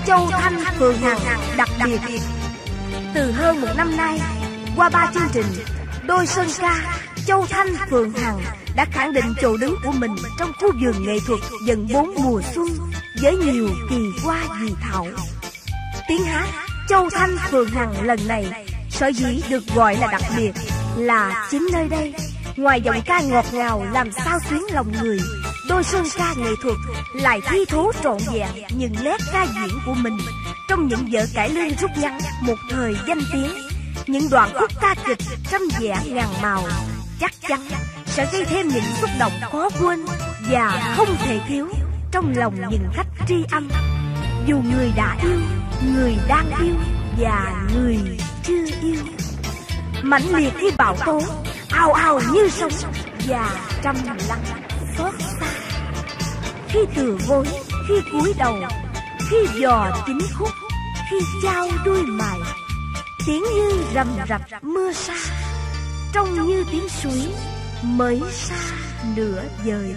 Châu Thanh Phượng Hằng đặc biệt. Từ hơn một năm nay, qua 3 chương trình, đôi sơn ca Châu Thanh Phượng Hằng đã khẳng định chỗ đứng của mình trong khu vườn nghệ thuật dần 4 mùa xuân với nhiều kỳ hoa dị thảo. Tiếng hát Châu Thanh Phượng Hằng lần này sở dĩ được gọi là đặc biệt là chính nơi đây, ngoài giọng ca ngọt ngào làm xao xuyến lòng người, đôi sơn ca nghệ thuật lại thi thố trọn vẹn những nét ca diễn của mình trong những vở cải lương rút ngắn một thời danh tiếng, những đoạn khúc ca kịch trăm vẻ ngàn màu, chắc chắn sẽ gây thêm những xúc động khó quên và không thể thiếu trong lòng những khách tri âm, dù người đã yêu, người đang yêu và người chưa yêu. Mãnh liệt khi bão tố, ào ào như sóng và trầm lặng xót xa. Khi từ gối, khi cúi đầu, khi dò chính khúc, khi trao đuôi mày, tiếng như rầm rập mưa sa, trông như tiếng suối mới xa nửa vời.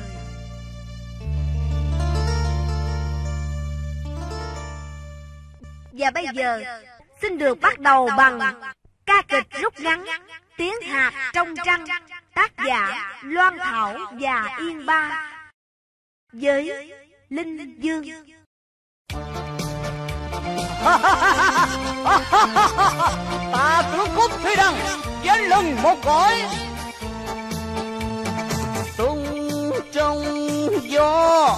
Và bây giờ xin được bắt đầu bằng ca kịch rút ngắn Tiếng hạt trong trăng, tác giả Loan Thảo và Yên Ba với Linh Dương. Ta tướng Cúc Thủy Đăng danh lừng một cõi, tung trong gió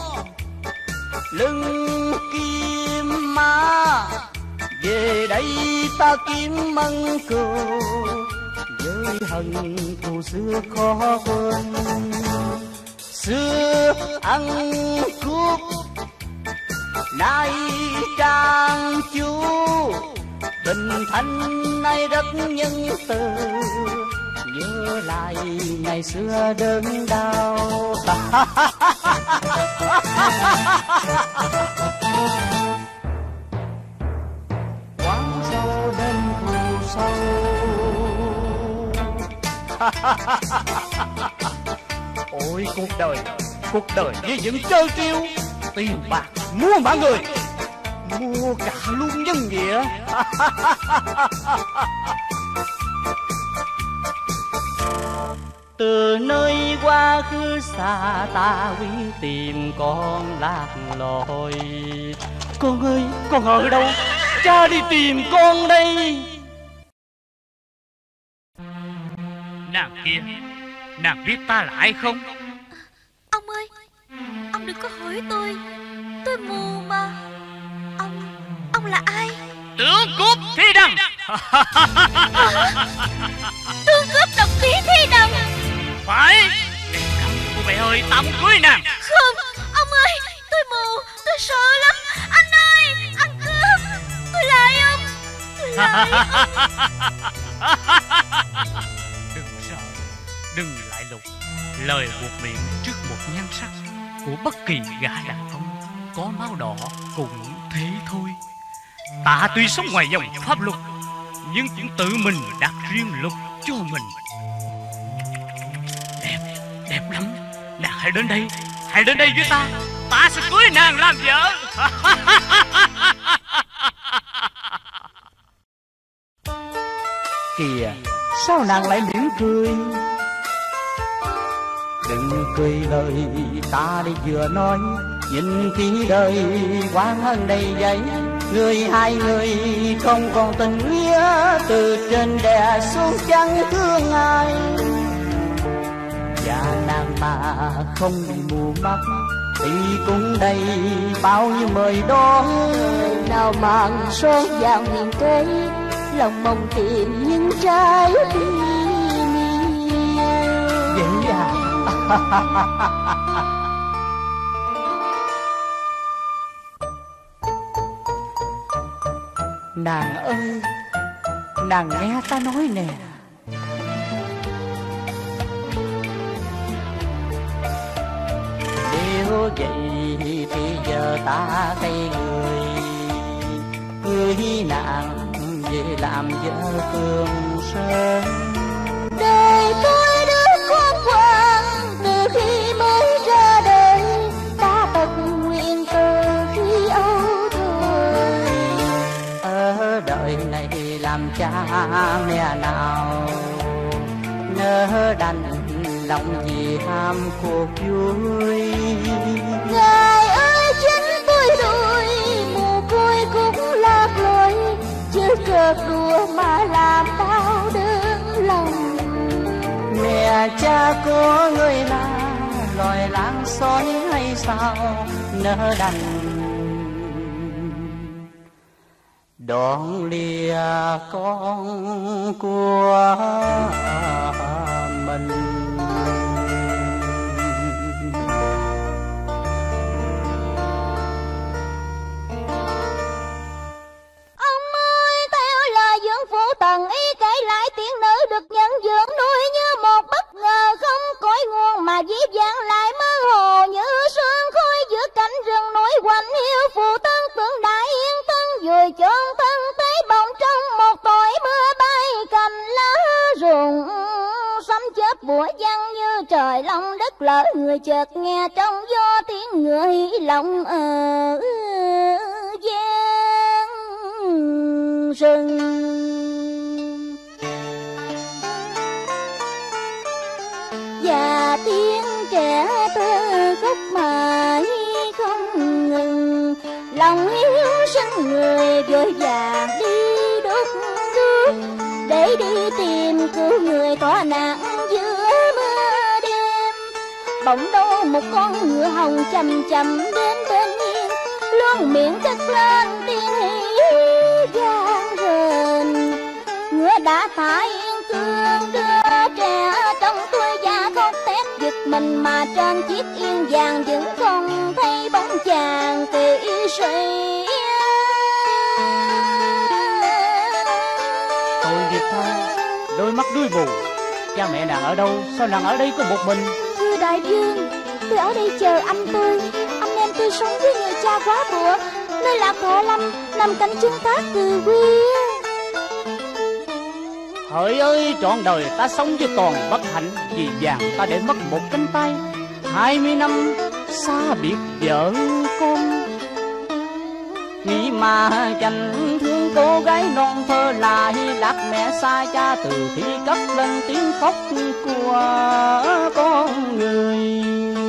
lưng kim ma. Về đây ta kiếm mân cừu, với hận thù xưa khó quên. Xưa ăn cướp nay trang chú, tình thanh nay rất nhân từ. Nhớ lại ngày xưa đớn đau. Quán sâu đến thù sâu. Ôi cuộc đời với những chơi chiêu, tiền bạc mua mạng người, mua cả luôn nhân nghĩa. Từ nơi quá khứ xa ta quý tìm con lạc lối. Con ơi, con ở đâu? Cha đi tìm con đây. Nàng kia, nàng biết ta là ai không? Ông ơi, ông đừng có hỏi tôi mù mà. Ông là ai? Tướng Cúp Thi Đằng. Tướng cướp độc khí Thi Đằng. Phải, để cầm cô bé ơi, ta muốn cưới nàng. Không, ông ơi, tôi mù, tôi sợ lắm. Anh ơi, ăn cướp, tôi lại ông, tôi lại ông. Đừng sợ, đừng lại lục. Lời buộc miệng trước một nhan sắc của bất kỳ gã đàn ông có máu đỏ cũng thế thôi. Ta tuy sống ngoài dòng pháp luật, nhưng cũng tự mình đặt riêng luật cho mình. Đẹp lắm. Nàng hãy đến đây với ta. Ta sẽ cưới nàng làm vợ. Kìa, sao nàng lại mỉm cười? Đừng cười lời ta đi vừa nói, nhìn kỹ đời quan hơn đầy giấy. Hai người không còn tình nghĩa, từ trên đè xuống chẳng thương ai. Và nàng mà không bị mù mắt thì cũng đầy bao nhiêu mời đón. Nào màn son vào miền cây, lòng mong tìm những trái tim yêu. Vậy à? Nàng ơi, nàng nghe ta nói nè. Nếu vậy thì giờ ta thay người nàng về làm vợ Phương Sơn. Đời tôi đứa con quan, từ khi mới ra đời ta tật nguyện từ khi âu thời. cha mẹ nào nỡ đành lòng vì ham cuộc vui. Ngài ơi chính tôi rồi, mồ côi cũng lạc lối, chứ cợt đùa mà làm đau đớn lòng. Mẹ cha của người là loài lang sói hay sao nỡ đành đón lìa con của mình. Ông ơi, theo lời dưỡng phụ tần ý kể lại, tiên nữ được nhận dưỡng nuôi như một bất ngờ không cõi nguồn, mà dĩ vãng lại mơ hồ như sương khói giữa cánh rừng núi quạnh hiu. Phụ thân tưởng đại yên thân vùi chôn thân tế bồng trong một tội mưa bay cành lá rụng, sấm chớp bủa văng như trời long đất lở. Người chợt nghe trong gió tiếng người lòng ở gian rừng. Và tiếng trẻ thơ khóc mãi không ngừng, lòng yêu sinh người vội vàng đi đốt đuốc để đi tìm cứu người tỏa nạn giữa mưa đêm. Bỗng đâu một con ngựa hồng chậm chậm đến bên hiên, luôn miệng cất lên tiếng hí vang rền. Ngựa đã thả yên cương đưa trẻ trong tôi già khóc tét giật mình, mà trên chiếc yên vàng vẫn không thấy bóng chàng kỵ sĩ. Tội nghiệp thay, đôi mắt đuôi bù, cha mẹ nàng ở đâu, sao nàng ở đây có một mình? Thưa đại vương, tôi ở đây chờ anh tôi. Anh em tôi sống với người cha quá bụa, nơi Lạc Thọ Lâm nằm cạnh chân thác Từ Quy. Hỡi ơi, trọn đời ta sống với toàn bất hạnh, vì vàng ta để mất một cánh tay. 20 năm xa biệt vợ con, nghĩ mà dành thương cô gái non thơ lại lạc mẹ xa cha, từ khi cất lên tiếng khóc của con người.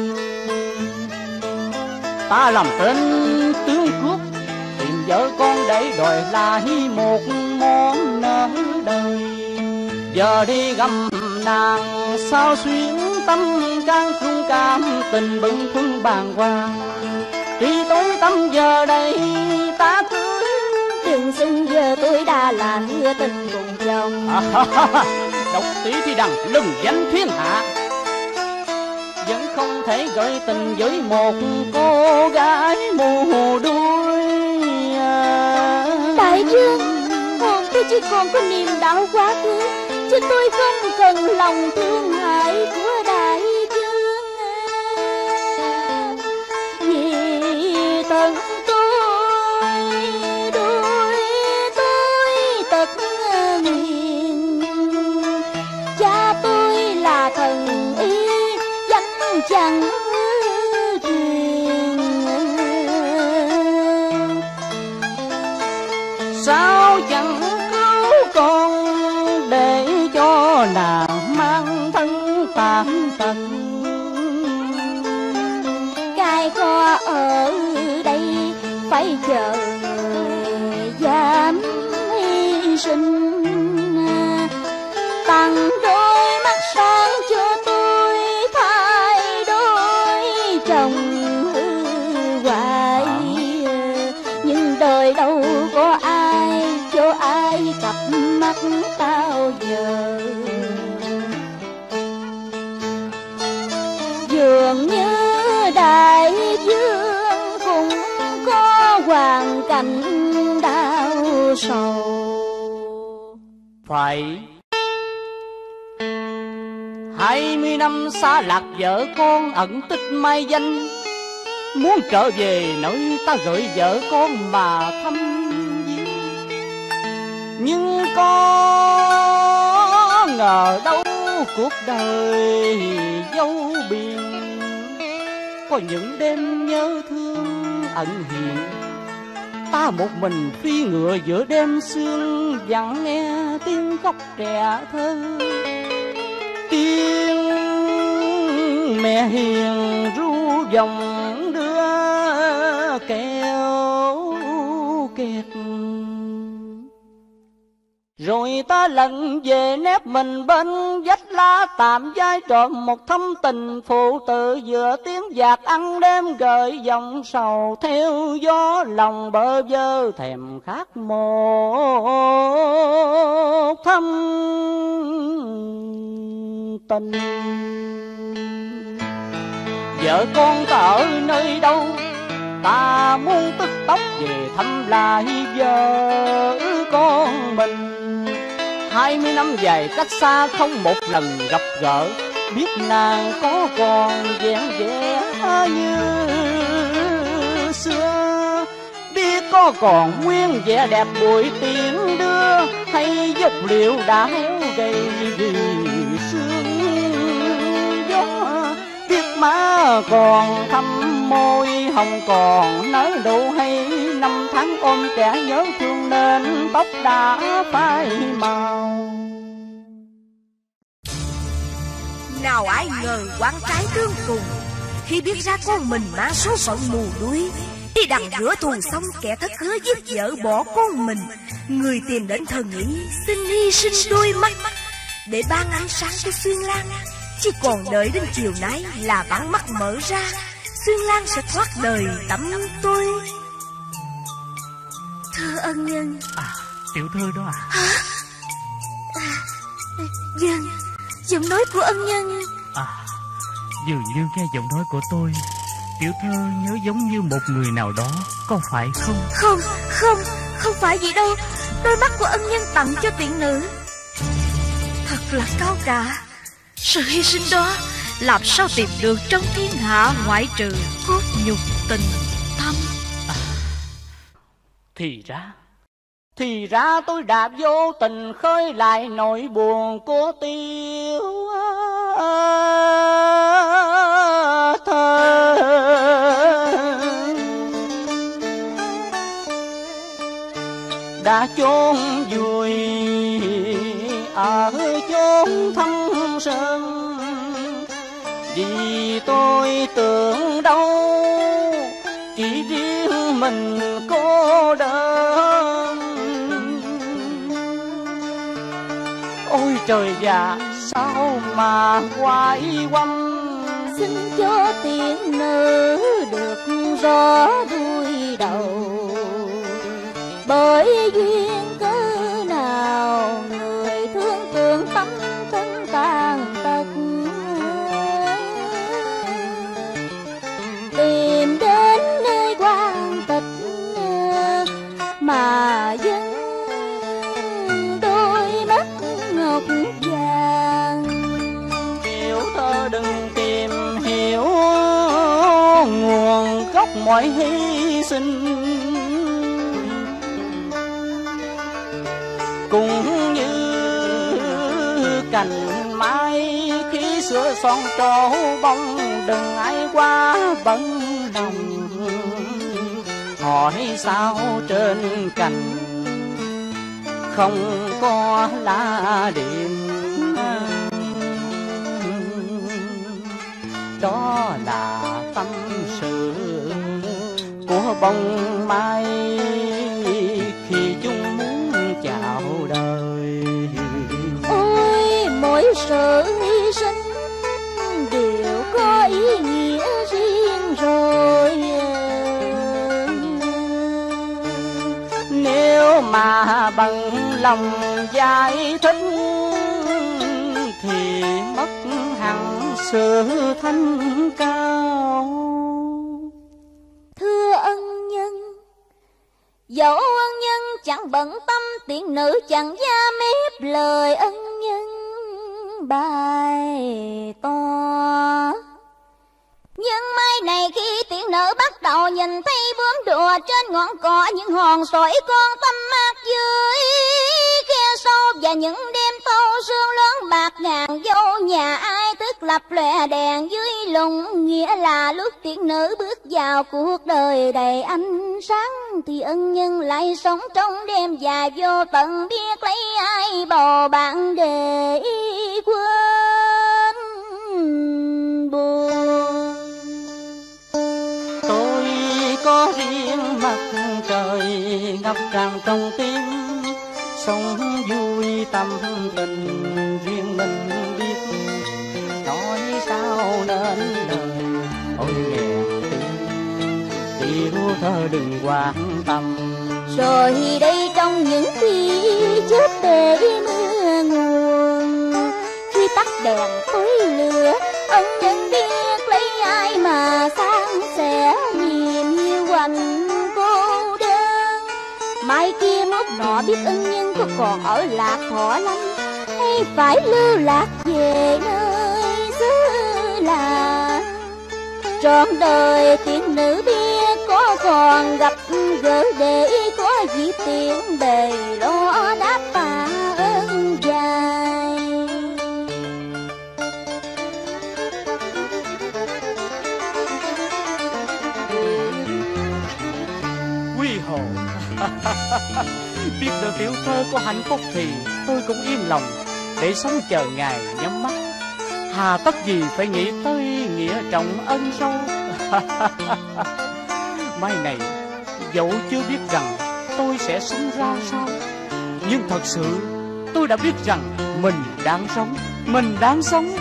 Ta làm tên tướng cướp tìm vợ con để đòi lại một món nợ đời. Giờ đi găm nàng sao xuyến tâm can thương cam, tình bừng thương bàng hoàng. Khi tối tăm giờ đây ta cưới, Đừng xưng giờ tôi đã là hứa tình cùng chồng. độc tí thì đằng lừng danh thiên hạ, vẫn không thể gửi tình với một cô gái mù đuôi. Đại vương, hồn tôi chỉ còn có niềm đau quá khứ, chứ tôi không cần lòng thương hại của đại vương. Vì thân tôi tật nguyền, cha tôi là thần y danh chẳng truyền. Sao chẳng cứu con để cho nàng mang thân tàn tật, Cai kho ở đây phải chờ người dám hy sinh. Tặng đôi mắt sáng cho tôi thay đổi chồng hư hoài, nhưng đời đâu có ai cho ai cặp mắt bao giờ. Dường như đại vương cũng có hoàn cảnh đau sầu. phải 20 năm xa lạc vợ con ẩn tích mai danh, muốn trở về nơi ta gửi vợ con mà thăm viếng. Nhưng có ngờ đâu cuộc đời dấu biển, có những đêm nhớ thương ẩn hiện, ta một mình phi ngựa giữa đêm sương, vắng nghe tiếng khóc trẻ thơ. Tiếng mẹ hiền ru dòng đưa kéo kẹt. Rồi ta lận về nép mình bên vách lá, tạm vai trộm một thâm tình phụ tử, giữa tiếng giặc ăn đêm gợi dòng sầu, theo gió lòng bơ vơ thèm khát một thâm tình. Vợ con ta ở nơi đâu, ta muốn tức tốc về thăm lại vợ con mình. 20 năm dài cách xa không một lần gặp gỡ, biết nàng có còn vẹn vẹn như xưa, biết có còn nguyên vẻ đẹp buổi tiễn đưa, hay dốc liệu đã héo gầy vì sương gió. Biết má còn thăm môi hồng còn nở nụ, hay năm tháng ôm trẻ nhớ thương nên tóc đã phai màu. Nào ai ngờ quán trái tương cùng, khi biết ra con mình mang số phận mù đuối, đi đằng rửa thù xong kẻ thất hứa giết vợ bỏ con mình. Người tìm đến thần ý xin hy sinh đôi mắt để ban ánh sáng cho Xuyên Lan. Chỉ còn đợi đến chiều nay là bắn mắt mở ra, Xuyên Lan sẽ thoát đời tắm tôi. Thưa ân nhân. Tiểu thư đó à? Hả? Vâng, giọng nói của ân nhân. Dường như nghe giọng nói của tôi, tiểu thơ nhớ giống như một người nào đó, có phải không? Không phải vậy đâu. Đôi mắt của ân nhân tặng cho tiện nữ thật là cao cả. Sự hy sinh đó làm sao tìm được trong thiên hạ, ngoại trừ cốt nhục tình thâm. Thì ra tôi đã vô tình khơi lại nỗi buồn của Tiêu thơ. Đã chôn vùi ở chốn thâm sơn, vì tôi tưởng đâu chỉ riêng mình cô đơn. Ôi trời già sao mà quay quanh, xin cho tiện nữ được rõ đuôi đầu. Bởi duyên cớ nào người thương tưởng tâm thân tàn tật, tìm đến nơi quan tịch mà vẫn đôi mắt ngọc vàng. Tiểu thơ đừng tìm hiểu nguồn gốc mọi hy sinh, cũng như cành mai khi sửa son trổ bông, đừng ai qua bận lòng. Hỏi sao trên cành không có lá điềm, đó là tâm sự của bông mai khi chúng muốn chào đời. Ôi mỗi sự hy sinh đều có ý nghĩa riêng rồi. Nếu mà bằng lòng giải thích thì mất hẳn sự thanh cao. Thưa ân nhân, dẫu ân nhân chẳng bận tâm, tiện nữ chẳng dám ép lời ân nhân bày tỏ. Nhưng mai này khi tiện nữ bắt đầu nhìn thấy bướm đùa trên ngọn cỏ, những hòn sỏi con tâm mát dưới khe sâu, và những đêm thâu sương lớn bạc ngàn dâu nhà ai thức tức lập lòe đèn dưới lùng, nghĩa là lúc tiên nữ bước vào cuộc đời đầy ánh sáng, thì ân nhân lại sống trong đêm dài vô tận, biết lấy ai bầu bạn để quên buồn. Tôi có riêng mặt trời ngập tràn trong tim, sống vui tâm tình riêng mình biết, nói sao nên lời ôi nghẹn tim, tiểu thơ đừng quan tâm. Rồi đây trong những khi chết để mưa nguồn, khi tắt đèn tối lửa, ân nhân biết lấy ai mà san sẻ niềm yêu quạnh cô đơn. Mai kia mốt nọ biết ân nhân có còn ở Lạc Thọ Lâm, hay phải lưu lạc về nơi xứ lạ. Trọn đời tiên nữ biết có còn gặp gỡ, để có dịp tiện bề lo đáp tạ ơn dài. Quý hồ biết được tiểu thơ có hạnh phúc thì tôi cũng yên lòng để sống chờ ngày nhắm mắt, hà tất gì phải nghĩ tới nghĩa trọng ân sâu. Mai này dẫu chưa biết rằng tôi sẽ sống ra sao, nhưng thật sự tôi đã biết rằng mình đáng sống, mình đáng sống.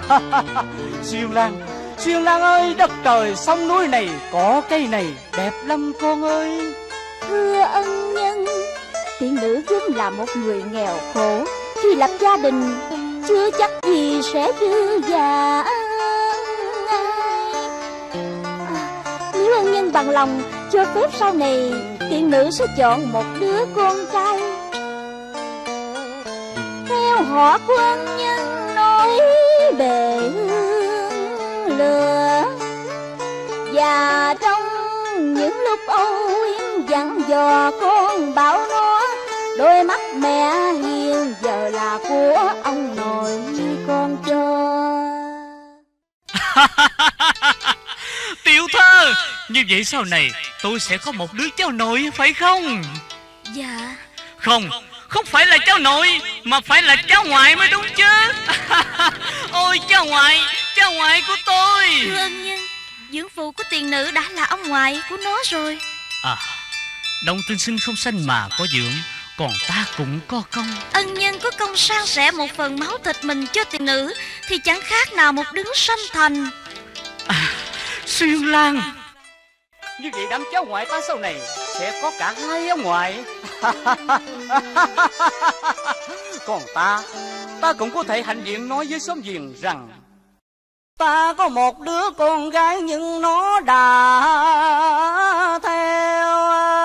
Xuyên Lan ơi, đất trời sông núi này, cỏ cây này đẹp lắm con ơi. Thưa ân nhân, tiên nữ vốn là một người nghèo khổ, khi lập gia đình chưa chắc gì sẽ dư giả. Nếu ân nhân bằng lòng cho phép sau này tiên nữ sẽ chọn một đứa con trai theo họ của ân nhân, nói bề hương lửa. Và trong những lúc âu yếm dặn dò con bảo nó, đôi mắt mẹ hiền giờ là của ông nội con cho. Tiểu thơ, như vậy sau này tôi sẽ có một đứa cháu nội phải không? Dạ. Không phải là cháu nội, mà phải là cháu ngoại mới đúng chứ. Ôi cháu ngoại của tôi. Thưa ân nhân, dưỡng phụ của tiền nữ đã là ông ngoại của nó rồi. À, đồng tinh sinh không sanh mà có dưỡng, còn ta cũng có công. Ân nhân có công san sẻ một phần máu thịt mình cho tiền nữ, thì chẳng khác nào một đấng sanh thành. Xuyên Lan, như vậy đám cháu ngoại ta sau này sẽ có cả hai ông ngoại. Còn ta cũng có thể hạnh diện nói với xóm giềng rằng ta có một đứa con gái nhưng nó đã theo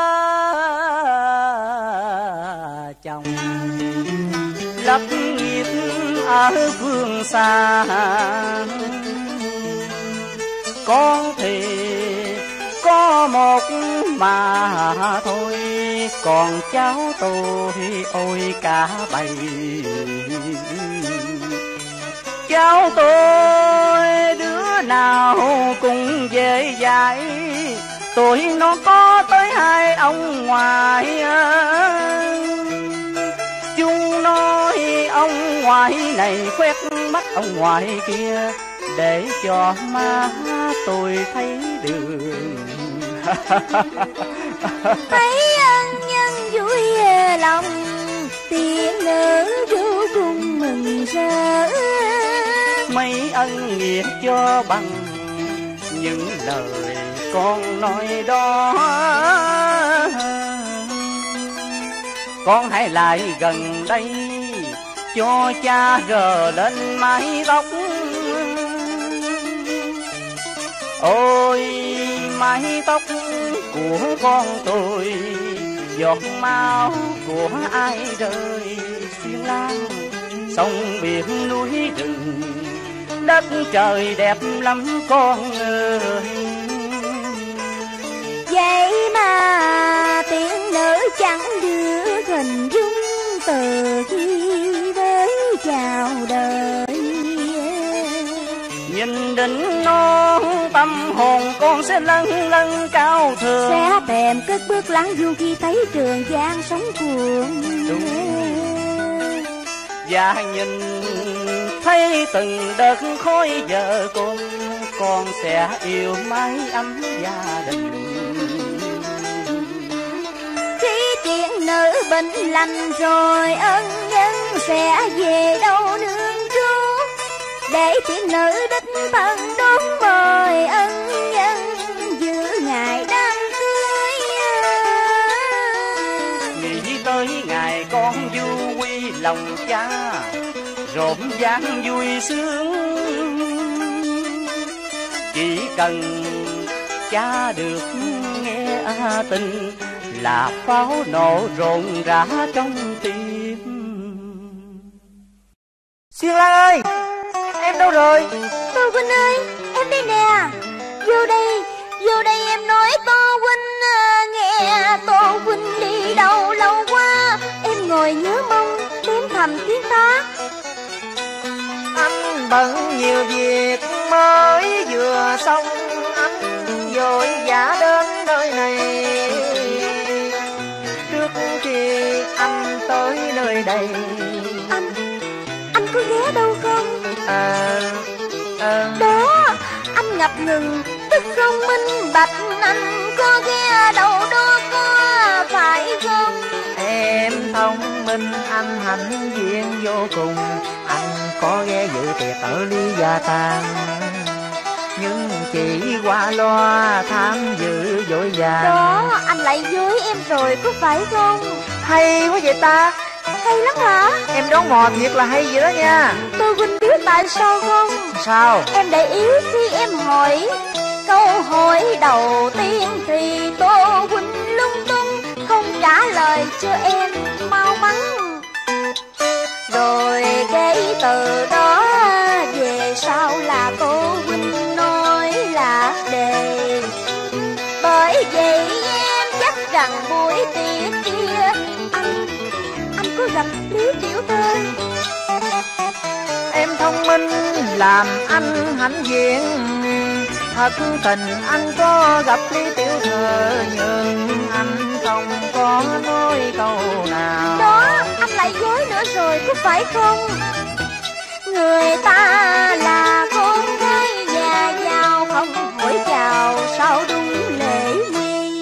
chồng lập nghiệp ở phương xa. Con thì có một mà thôi, còn cháu tôi ôi cả bầy. Cháu tôi đứa nào cũng dễ dãi, tuổi nó có tới hai ông ngoại. Chúng nói ông ngoại này quét mắt ông ngoại kia, để cho má tôi thấy đường. Thấy ân nhân vui lòng, tiên nữ vô cùng mừng rỡ. Mấy ân nghĩa cho bằng những lời con nói đó. Con hãy lại gần đây cho cha rờ lên mái tóc. Ôi mái tóc của con tôi, giọt máu của ai rơi. Xuyên Lan sông biển núi rừng, đất trời đẹp lắm con ơi. Vậy mà tiên nữ chẳng đưa hình dung từ khi với chào đời. Nhìn đỉnh non tâm hồn con sẽ lâng lâng cao thượng. Sẽ thèm cất bước lãng du khi thấy Trường Giang sống cuồng. Và nhìn thấy từng đợt khói vợ con sẽ yêu mái ấm gia đình. Khi chuyện nữ bệnh lành rồi ân nhân sẽ về đâu nương trú, để tiện nữ đích thân đón mời ân nhân giữ ngày đám cưới. Nghĩ tới ngày con du quy lòng cha, rộn ràng vui sướng. Chỉ cần cha được nghe tin là pháo nổ rộn rã trong tim. Xuyên Lan ơi, em đâu rồi? Tô Huynh ơi, em đây nè. Vô đây em nói Tô Huynh nghe. Tô Huynh đi đâu lâu quá, em ngồi nhớ mong đếm thầm tiếng ta. Anh bận nhiều việc mới vừa xong, anh vội vã đến nơi này. Trước khi anh tới nơi đây, Anh có ghé đâu không? Đó, anh ngập ngừng tức không minh bạch. Anh có ghé đâu đó có phải không? em thông minh, anh hãnh diện vô cùng. Anh có ghé dự tiệc ở Lý Gia Tàng, nhưng chỉ qua loa tham dự vội vàng. Đó, anh lại dối em rồi có phải không? Hay quá vậy ta. Hay lắm hả? Em đoán mò thiệt là hay vậy đó nha. Tôi Huynh biết tại sao không? Sao? Em để ý khi em hỏi câu hỏi đầu tiên thì Tô Huynh lung tung không trả lời cho em mau mắn. Rồi cái từ đó về sau là Tô Huynh nói là đề. Bởi vậy em chắc rằng buổi tiệc kia anh có gặp Lý Tiểu Thơ. Em thông minh làm anh hãnh diện, thật tình anh có gặp Lý Tiểu Thơ, nhưng anh không có nói câu nào. Đó, anh lại dối nữa rồi có phải không? Người ta là con gái nhà giàu, không hỏi chào sao đúng lễ nghi.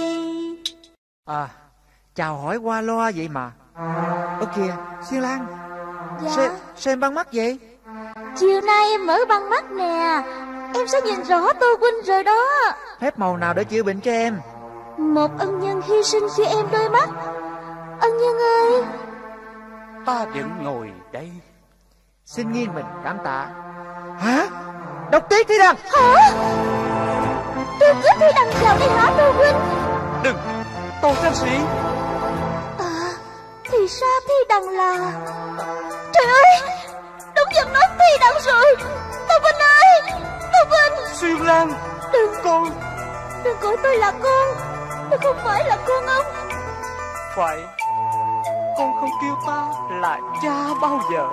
Chào hỏi qua loa vậy mà. Ơ kìa, Xuyên Lan. Dạ. Sao em băng mắt vậy? Chiều nay em mở băng mắt nè, em sẽ nhìn rõ Tô Huynh rồi đó. Phép màu nào để chữa bệnh cho em? Một ân nhân hy sinh cho em đôi mắt. Ân nhân ơi, Ta vẫn ngồi đây. Xin nghiêng mình cảm tạ. Hả? Độc Tiết Thi Đằng. hả? Tôi cứ Thi Đằng vào đây hả Tô Huynh? Đừng, Tô ca sĩ. Thì ra Thi Đằng là... Trời ơi, đúng giọng nói Thi Đằng rồi. Tô Huynh ơi, Tô Huynh. Xuyên Lan, Đừng đừng gọi tôi là con. Tôi không phải là con ông. phải. Con không kêu ta là cha bao giờ,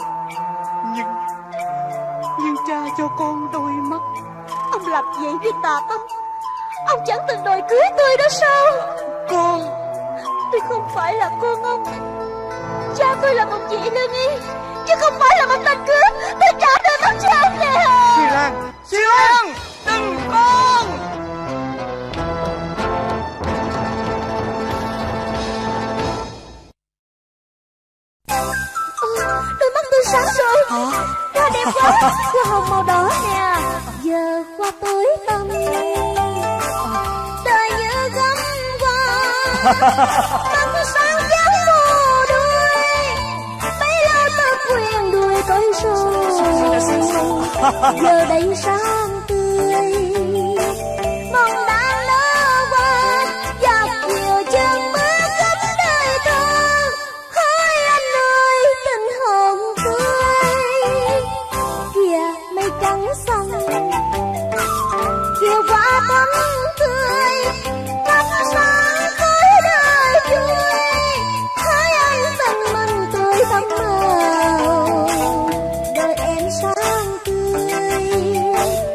nhưng cha cho con đôi mắt. Ông làm vậy vì tà tâm. Ông chẳng từng đòi cưới tôi đó sao? Tôi không phải là con ông. Cha tôi là một vị lương y, chứ không phải là một tên cướp. Tôi trả đôi mắt cho ông nè. Xuyên Lan, Đừng con. Đôi mắt tôi sáng rồi. Hoa đẹp quá, hoa hồng màu đỏ nè. Giờ qua tối tăm, đời như gấm hoa. Mắt sáng dáng mồ đuôi, bấy lâu tôi quen đuôi tôi rồi. Giờ đây sáng tươi, mong đã lỡ qua. Dọc chiều chân bước khắp đời thơ. Hỡi anh ơi, tình hồn tươi. Kìa mây trắng xanh, chiều qua thắm tươi. Thắp sáng khói đời vui. Hỡi anh tình mình tươi thắm màu, đời em sáng tươi.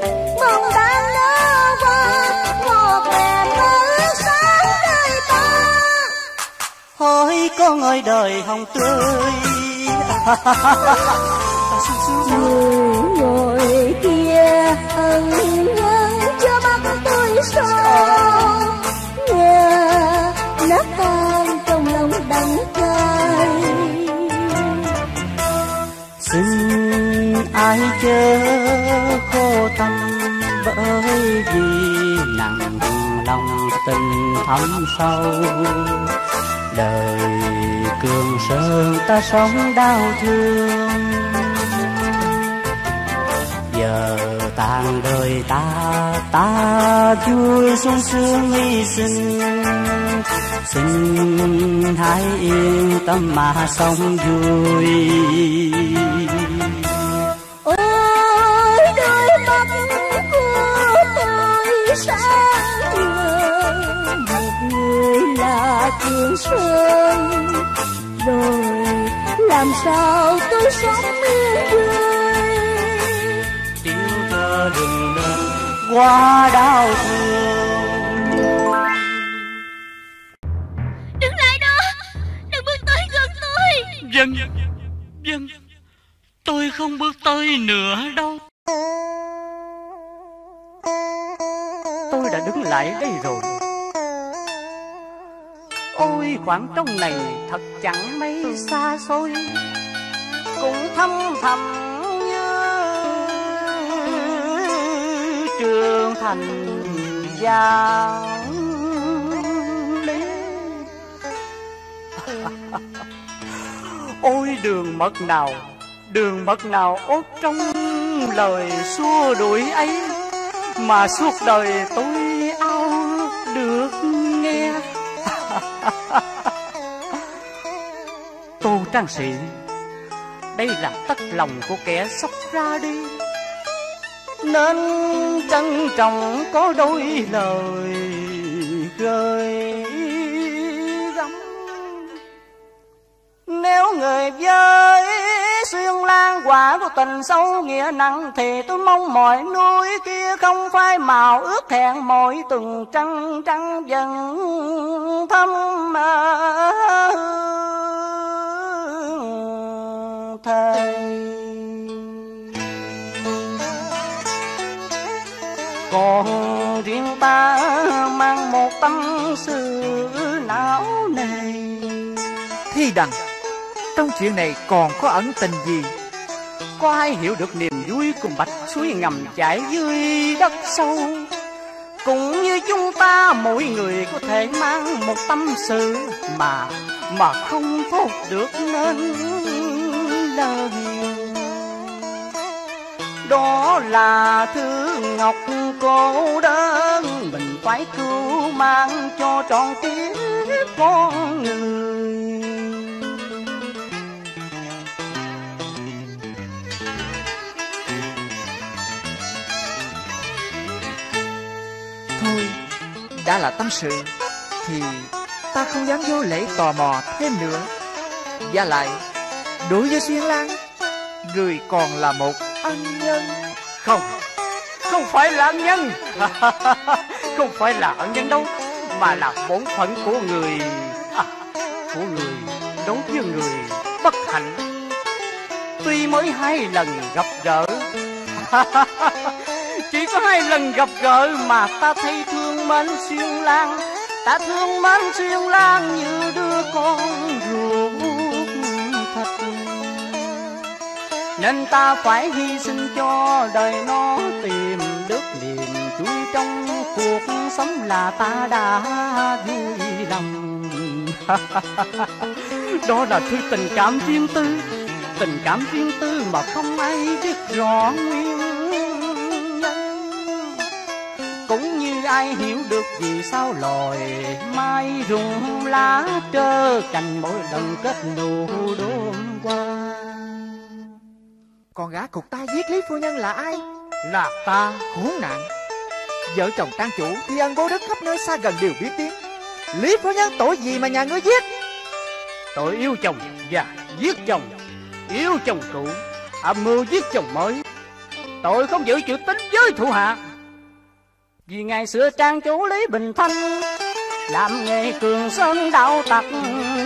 con ơi đời hồng tươi. Người ngồi kia ân nhân cho mắt tôi sao, nhờ nát tan trong lòng đắng cay. Xin ai chớ khô tâm, bởi vì nặng lòng tình thâm sâu. Đời cường sơn ta sống đau thương, giờ tàn đời ta vui sung sướng hy sinh. Xin hãy yên tâm mà sống vui. Ôi đôi mắt của tôi sáng ngời, một người là Trường Sơn, rồi làm sao tôi sống yên vui. Tiếng thơ đừng lên qua đau thương. Đừng lại đó, đừng bước tới gần tôi. Vâng, vâng, tôi không bước tới nữa đâu. Tôi đã đứng lại đây rồi. Ôi khoảng trống này thật chẳng mấy xa xôi, cũng thâm thầm như trường thành vàng lý. Ôi đường mật nào ốt trong lời xua đuổi ấy, mà suốt đời tôi ao được nghe. Tô Trang Sĩ, đây là tất lòng của kẻ sắp ra đi, nên trân trọng có đôi lời gợi gắm. Nếu người với xuyên lan quả của tình sâu nghĩa nặng, thì tôi mong mọi núi kia không phai màu ước hẹn mỗi tuần trăng trăng dần thăm thầy. Còn riêng ta mang một tâm sự não nề. Thi Đằng, trong chuyện này còn có ẩn tình gì? Có ai hiểu được niềm vui cùng bạch suối ngầm chảy dưới đất sâu? Cũng như chúng ta mỗi người có thể mang một tâm sự mà không thốt được nên lời. Đó là thứ ngọc cô đơn mình phải cứu mang cho trọn kiếp con người. Thôi, đã là tâm sự thì ta không dám vô lễ tò mò thêm nữa. Và lại, đối với Xuyên Lan, người còn là một ân nhân. Không phải là ân nhân. Không phải là ân nhân đâu, mà là bổn phận của người đối với người bất hạnh. Tuy mới 2 lần gặp gỡ, chỉ có 2 lần gặp gỡ mà ta thấy thương mến Xuyên Lan. Ta thương mến Xuyên Lan như đứa con ruột thịt, nên ta phải hy sinh cho đời nó tìm được niềm vui trong cuộc sống, là ta đã vui lòng. Đó là thứ tình cảm riêng tư mà không ai biết rõ nguyên nhân. Cũng như ai hiểu được vì sao loài mai rụng lá trơ cành mỗi lần kết nụ đơm hoa. Con gái cục ta giết Lý phu nhân là ai? Là ta. Khốn nạn! Vợ chồng trang chủ thì ân bố đất khắp nơi xa gần đều biết tiếng. Lý phu nhân tội gì mà nhà ngươi giết? Tội yêu chồng và giết chồng, yêu chồng cũ, âm mưu giết chồng mới. Tội không giữ chữ tín với thủ hạ. Vì ngày xưa trang chủ Lý Bình Thanh làm nghề cường sơn đạo tặc,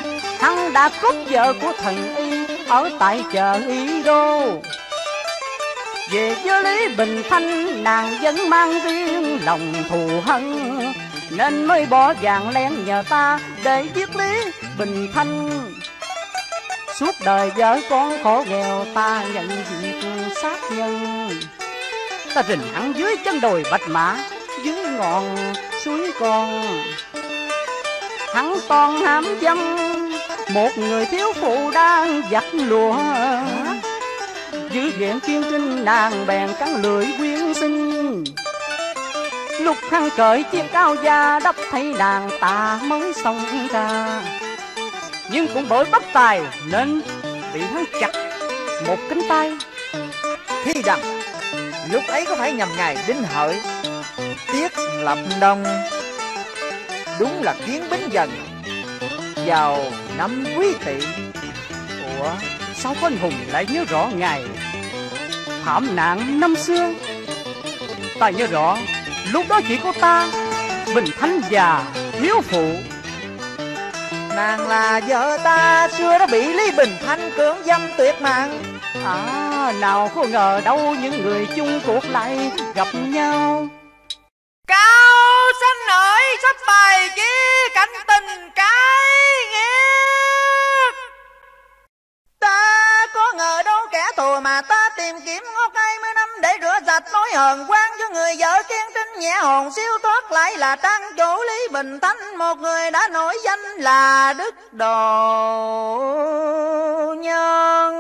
hắn đã cướp vợ của thần y ở tại chợ Y Đô. Về với Lý Bình Thanh, nàng vẫn mang riêng lòng thù hận, nên mới bỏ vàng len nhờ ta để giết Lý Bình Thanh. Suốt đời vợ con khổ nghèo, ta nhận việc sát nhân. Ta rình hắn dưới chân đồi Bạch Mã, dưới ngọn suối Con. Hắn toàn hãm dâm một người thiếu phụ đang giặt lụa. Dưới ghẹn chuyên trinh, nàng bèn cắn lưỡi quyến sinh. Lúc hắn cởi chiếc áo da đắp thấy nàng, ta mới xông ra. Nhưng cũng bởi bất tài nên bị hắn chặt một cánh tay. Thi đằng lúc ấy có phải nhằm ngày Đinh Hợi Tiết Lập Đông, đúng là Kiến Bính Dần vào năm Quý Tỵ. Ủa, sao có anh hùng lại nhớ rõ ngày thảm nạn năm xưa? Ta nhớ rõ lúc đó chỉ có ta, Bình Thanh và thiếu phụ. Nàng là vợ ta, xưa đã bị Lý Bình Thanh cưỡng dâm tuyệt mạng. À, nào có ngờ đâu những người chung cuộc lại gặp nhau. Cao Xanh Hợi sắp bài chi cảnh tình cái nghiệt. Ta có ngờ đâu kẻ thù mà ta tìm kiếm ngót 20 năm để rửa sạch nỗi hờn quan cho người vợ kiên trinh nhẹ hồn siêu thoát, lại là trang chủ Lý Bình Thanh, một người đã nổi danh là đức độ nhân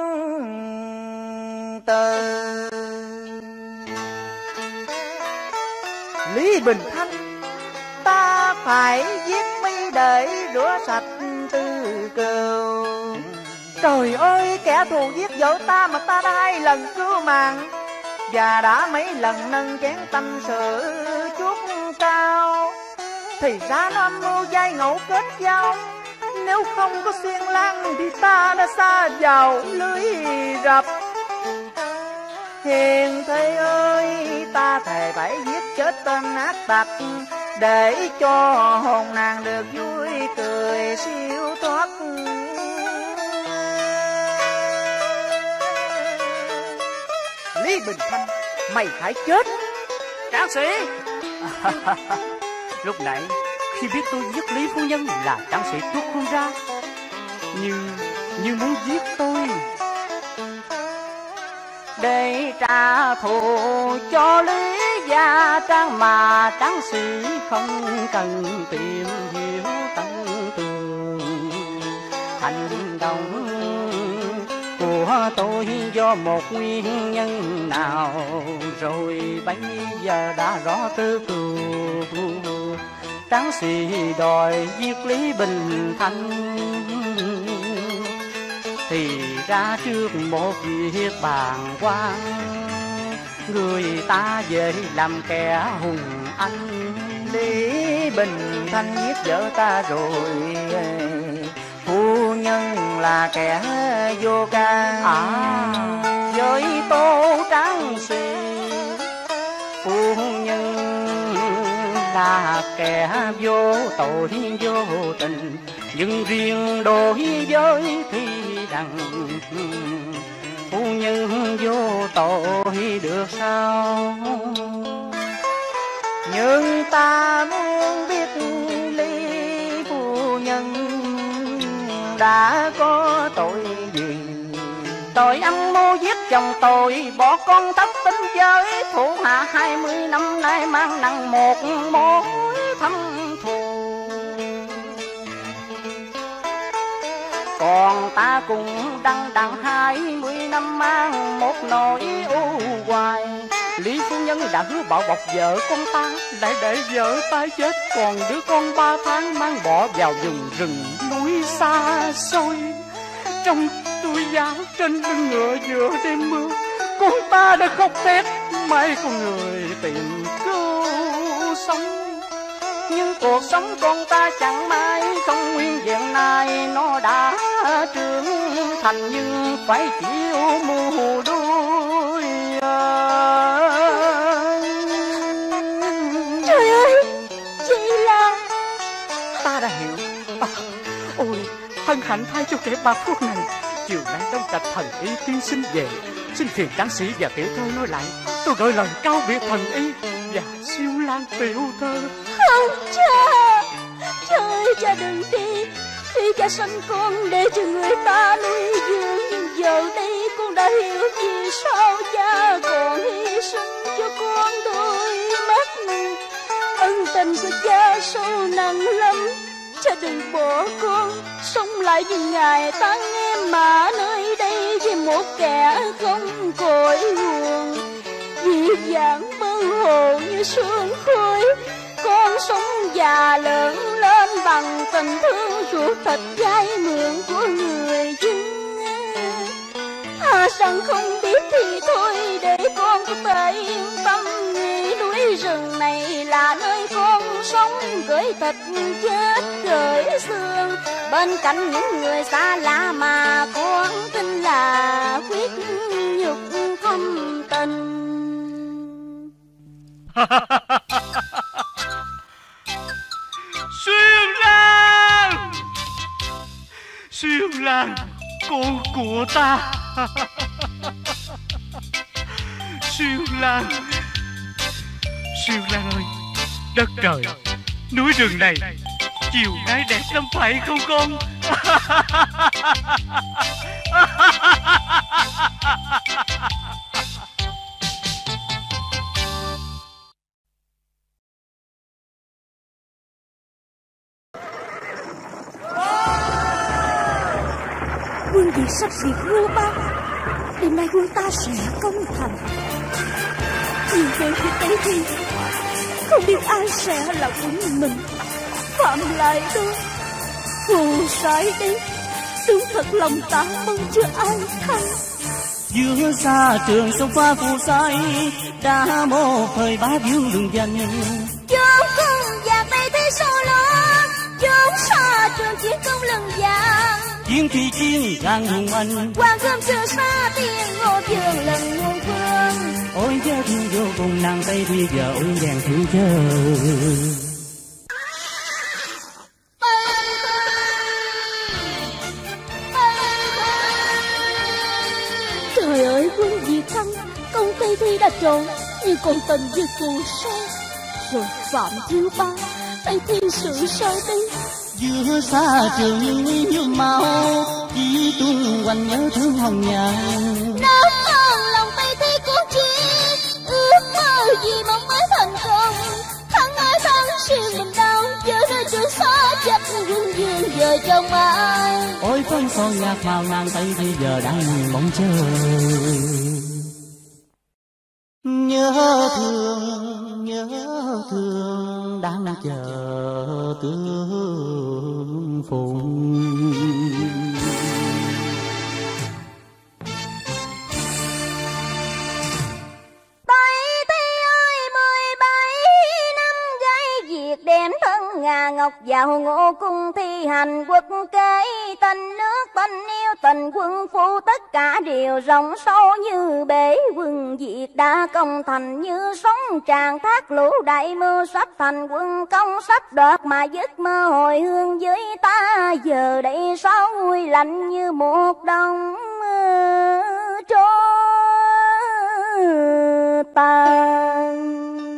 từ. Lý Bình Thanh, ta phải giết mi để rửa sạch tư cừu. Trời ơi, kẻ thù giết vợ ta mà ta đã 2 lần cứu mạng, và đã mấy lần nâng chén tâm sự chuốt cao. Thì ra nó âm mưu dai ngẫu kết giao, nếu không có Xuyên Lan thì ta đã sa vào lưới rập. Hiền thê ơi, ta thề phải giết chết tên ác tặc, để cho hồn nàng được vui cười siêu thoát. Lý Bình Thanh, mày phải chết. Tráng sĩ lúc nãy khi biết tôi giết Lý phu nhân là tráng sĩ tuốt khuôn ra, như muốn giết tôi để trả thù cho Lý Gia Trang, mà tráng sĩ không cần tìm hiểu tận tường. Hành động của tôi do một nguyên nhân nào rồi bây giờ đã rõ tư cừu. Tráng sĩ đòi giết Lý Bình Thanh thì ra trước một việc bàng quan, người ta về làm kẻ hùng anh. Lý Bình Thanh giết vợ ta rồi, phu nhân là kẻ vô can. Với Tô Tráng sĩ, phu nhân là kẻ vô tội vô tình, nhưng riêng đối với Thi Đằng, phu nhân vô tội được sao? Nhưng ta muốn biết Lý phu nhân đã có tội gì? Tội âm mưu giết chồng, tội bỏ con thất tính với thủ hạ 20 năm nay mang nặng một mối thâm thù. Còn ta cũng đăng đặng 20 năm mang một nỗi u hoài. Lý phu nhân đã hứa bảo bọc vợ con ta, lại để vợ ta chết, còn đứa con 3 tháng mang bỏ vào vùng rừng núi xa xôi. Trong tôi giá trên lưng ngựa giữa đêm mưa, con ta đã khóc thét, mấy con người tìm cứu sống. Nhưng cuộc sống con ta chẳng mãi không nguyên vẹn này, nó đã trưởng thành nhưng phải chịu mù đuôi. Trời ơi, chị Lan. Ta đã hiểu. Ôi, hân hạnh thay trễ 3 phút này. Chiều nay đông trạch thần y tiên sinh về, xin phiền tráng sĩ và tiểu thơ nói lại. Tôi gửi lời cáo biệt thần y và siêu lang tiểu thơ. Không cha, cha ơi cha đừng đi. Khi cha sanh con để cho người ta nuôi dưỡng, nhưng giờ đây con đã hiểu vì sao cha còn hy sinh cho con đôi mắt. Ân tình của cha sâu nặng lắm, cha đừng bỏ con sống lại những ngày tan em mà nơi đây với một kẻ không cội nguồn. Vì dạng mơ hồ như sương khói, con sống già lớn lên bằng tình thương ruột thịt dai mượn của người dân. Rằng không biết thì thôi, để con có thể yên tâm nghĩ núi rừng này là nơi con sống, gửi thịt chết gửi xương bên cạnh những người xa lạ mà con tin là quyết nhục thâm tình. Xuyên Lan, con của ta. Xuyên Lan ơi, đất trời, núi rừng này chiều nay đẹp lắm phải không con? Quân Việt sắp diệt Ngưu Bang, đêm nay quân ta sẽ công thành. Nhưng về phía ấy thì không biết ai sẽ là quân mình. Phạm lại đó, phù sai đi, đúng thật lòng ta mong chưa ai thay. Giữa xa trường sông pha phù sai, đã một thời bá viu lừng danh. Chốn không vàng tay thấy sâu lớn, chốn xa trường chiến công lừng vàng. Chiến thủy chiến càng hùng anh, hoàng cơm chưa xa tiếng ngô trường lần muôn phương. ôi nhớ thương vô cùng nàng Tây bây giờ ôi đèn thương chờ. Trời ơi, quân Việt thắng, công Tây Thi đã trốn, nhưng còn tình với phù sai. Rồi Phạm Thiếu Ba, Tây Thi sự sao đây? Giữa xa trường như máu, chỉ tuôn quanh nhớ thương hồng nhàn. Nắm ơn lòng Tây Thi của chiến, ước mơ gì mong mới thành công. Thắng ơi thắng xuyên mình đau, giờ nơi trường xa chắc quân dương về trong ai. Ôi phân son nhạc màu nàng Tây bây giờ đang mong chờ. Nhớ thương đang chờ tương phùng. Tây Thi ơi, 17 năm gái Việt đem thân Ngà Ngọc vào Ngô Cung thi hành quốc kế. Tình nước tình yêu tình quân phu tất cả đều rộng sâu như bể. Quân Việt đã công thành như sóng tràn thác lũ, đại mưu sắp thành quân công sắp đoạt mà giấc mơ hồi hương với ta. Giờ đây sao nguôi lạnh như một đông trôi tàn.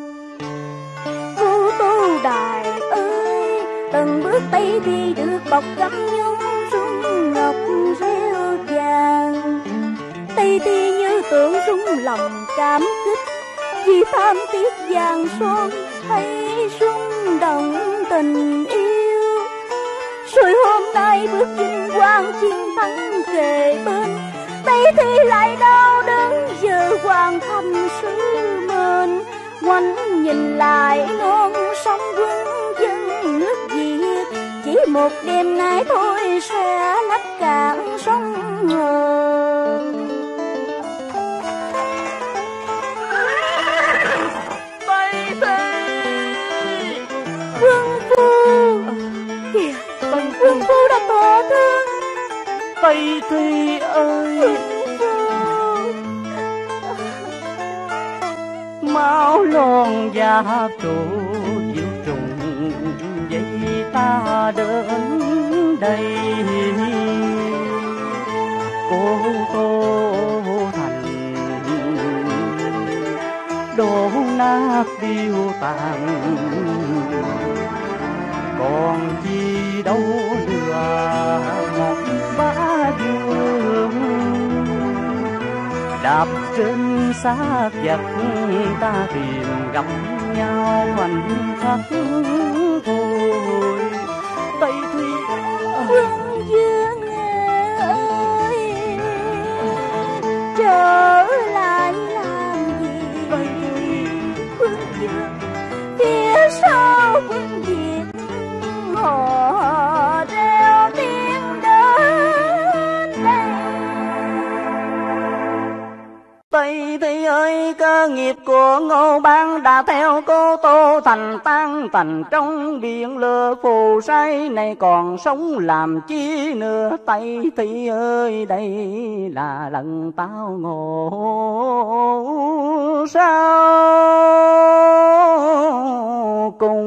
Vũ Tu Đài ơi, từng bước Tây Thi được bọc gấm nhung rung ngọc rêu vàng. Tây Thi như tưởng rung lòng cảm kích, vì tham tiếc vàng son hay rung động tình yêu. Rồi hôm nay bước vinh quang chiến thắng kề bên, Tây Thi lại đau đớn giờ hoàn thành sứ mệnh. Ngoảnh nhìn lại non sông quân dân nước Việt, chỉ một đêm nay thôi sẽ lấp cạn sông hờn. Tây Thi, Quân phu kìa, quân phu đã tổn thương. Tây Thi ơi, máu loan giáp trụ diệu trùng vậy ta đến đây. cô Tô Thành, đổ nát điêu tàn, còn chi đâu lừa một bá dương. Đạp trên xác vật ta tìm gặp nhau khoảnh khắc thôi. Tây Thi Quân Dương ơi, trở lại làm gì? Tây Thi Quân Dương phía sau quân Việt, họ reo tiếng đến đây. Tây Thi ơi, cơ nghiệp của Ngô Ban đã theo cô Tô Thành tan tành trong biển lửa phù say, này còn sống làm chi nữa. Tây Thi ơi, đây là lần tao ngộ sau cùng.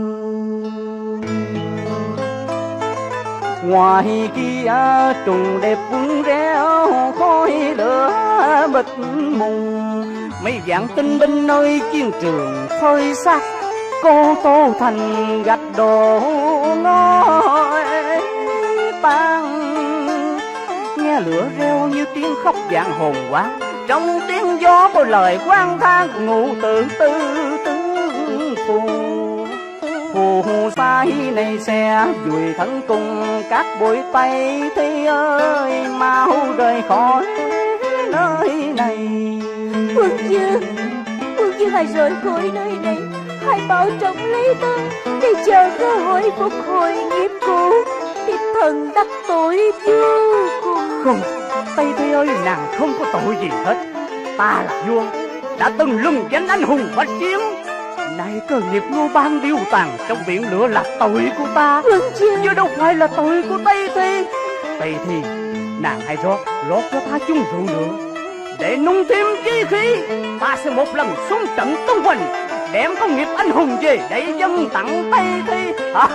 Ngoài kia trùng đẹp cũng reo khói lửa mịt mùng, mấy vạn tinh binh nơi chiến trường phơi xác, cô Tô Thành gạch đổ ngói tan. Nghe lửa reo như tiếng khóc vạn hồn quá, trong tiếng gió có lời quan than ngụ tự tư tướng phù. Phù sai này sẽ vùi thân cùng các bụi Tây Thi ơi, mau rời khỏi nơi này. Quân Dương hãy rời khỏi nơi này, hãy bảo trọng lấy ta để chờ cơ hội phục hồi nghiệp cũ. Thiếp thần đắc tội vô cùng. Không, Tây Thi ơi, nàng không có tội gì hết. Ta là vua, đã từng lừng danh anh hùng bách chiến. Nay cơ nghiệp Ngô Ban điêu tàn trong biển lửa là tội của ta, chứ đâu phải là tội của Tây Thi. Tây Thi, nàng hãy rót cho ta chung rượu nữa, để nung thêm chí khí. Ta sẽ một lần xuống trận tung hoành, đem công nghiệp anh hùng về để dâng tặng Tây Thi.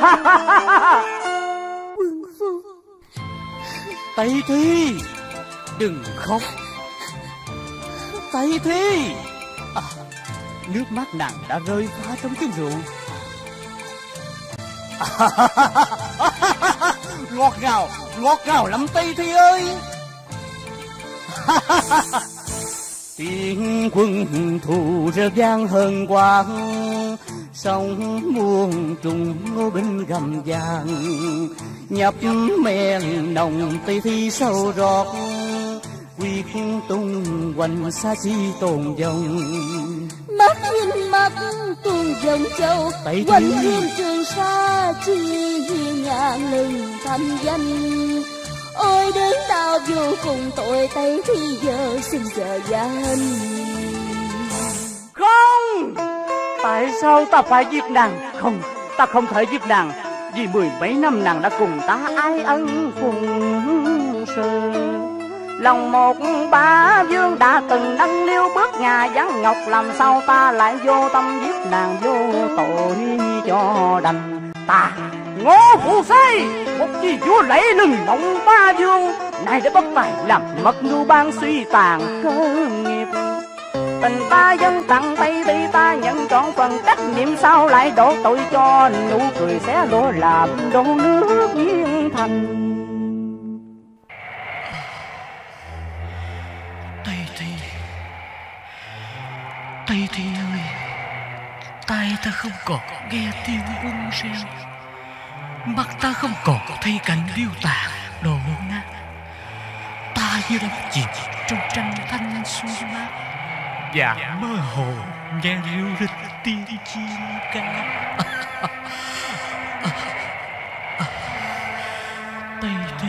Quân phu, Tây Thi, đừng khóc. Tây Thi, nước mắt nàng đã rơi pha trong chén rượu. Ngọt ngào lắm Tây Thi ơi. Tiếng quân thù reo vang hờn quang, sông muôn trùng ngô binh gầm vàng, nhập men nồng Tây Thi sâu rót, quyết tung hoành xa chi tồn vong. mắt nhìn mắt tuôn dòng châu, quanh hương Trường Sa chi ngàn lừng thanh danh. Ôi đến đau vô cùng tội Tây Thi giờ xin giờ danh. Không, tại sao ta phải giết nàng? Không, ta không thể giết nàng, vì 10 mấy năm nàng đã cùng ta ái ân phụng sự. Lòng một bá vương đã từng nâng niu bước nhà vắng ngọc, làm sao ta lại vô tâm giết nàng vô tội cho đành. Ta Ngô Phụ Sai, một chi vua lẫy lừng mộng ba vương, nay đã bất tài làm mất Ngưu Bang suy tàn cơ nghiệp. Tình ta dâng tặng Tây Thi, ta nhận trọn phần trách nhiệm, sao lại đổ tội cho nụ cười xé lỗ làm đổ nước Yên Thành. Tây Thi ơi, tai ta không còn nghe tiếng quân reo, mắt ta không còn thấy cảnh điêu tàn đổ nát. Ta như đắm chìm trong tranh thanh xuân mát, và mơ hồ nghe ríu rít tiếng chim ca. Tây Thi,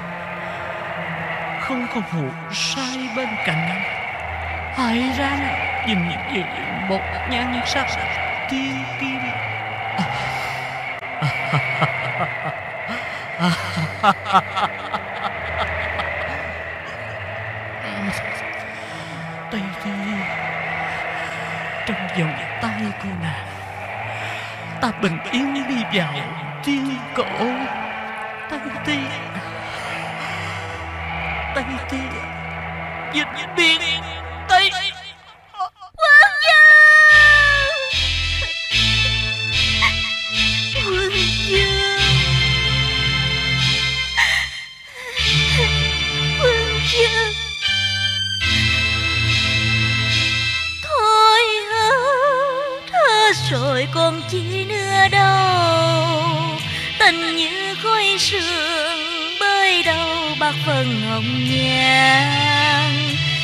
không có Phụ Sai bên cạnh, hãy ra nhìn về một nhan sắc tiên kim. Tây Thi, trong vòng tay cô nàng, ta bình yên đi vào tiên cổ. Tây Thi, Tây Thi, vĩnh biệt Tây Quân Dương. Quân Dương. Quân Dương. Thôi thơ rồi còn chi nữa đâu, tình như khói sương bơi đâu bạc phần hồng nhan.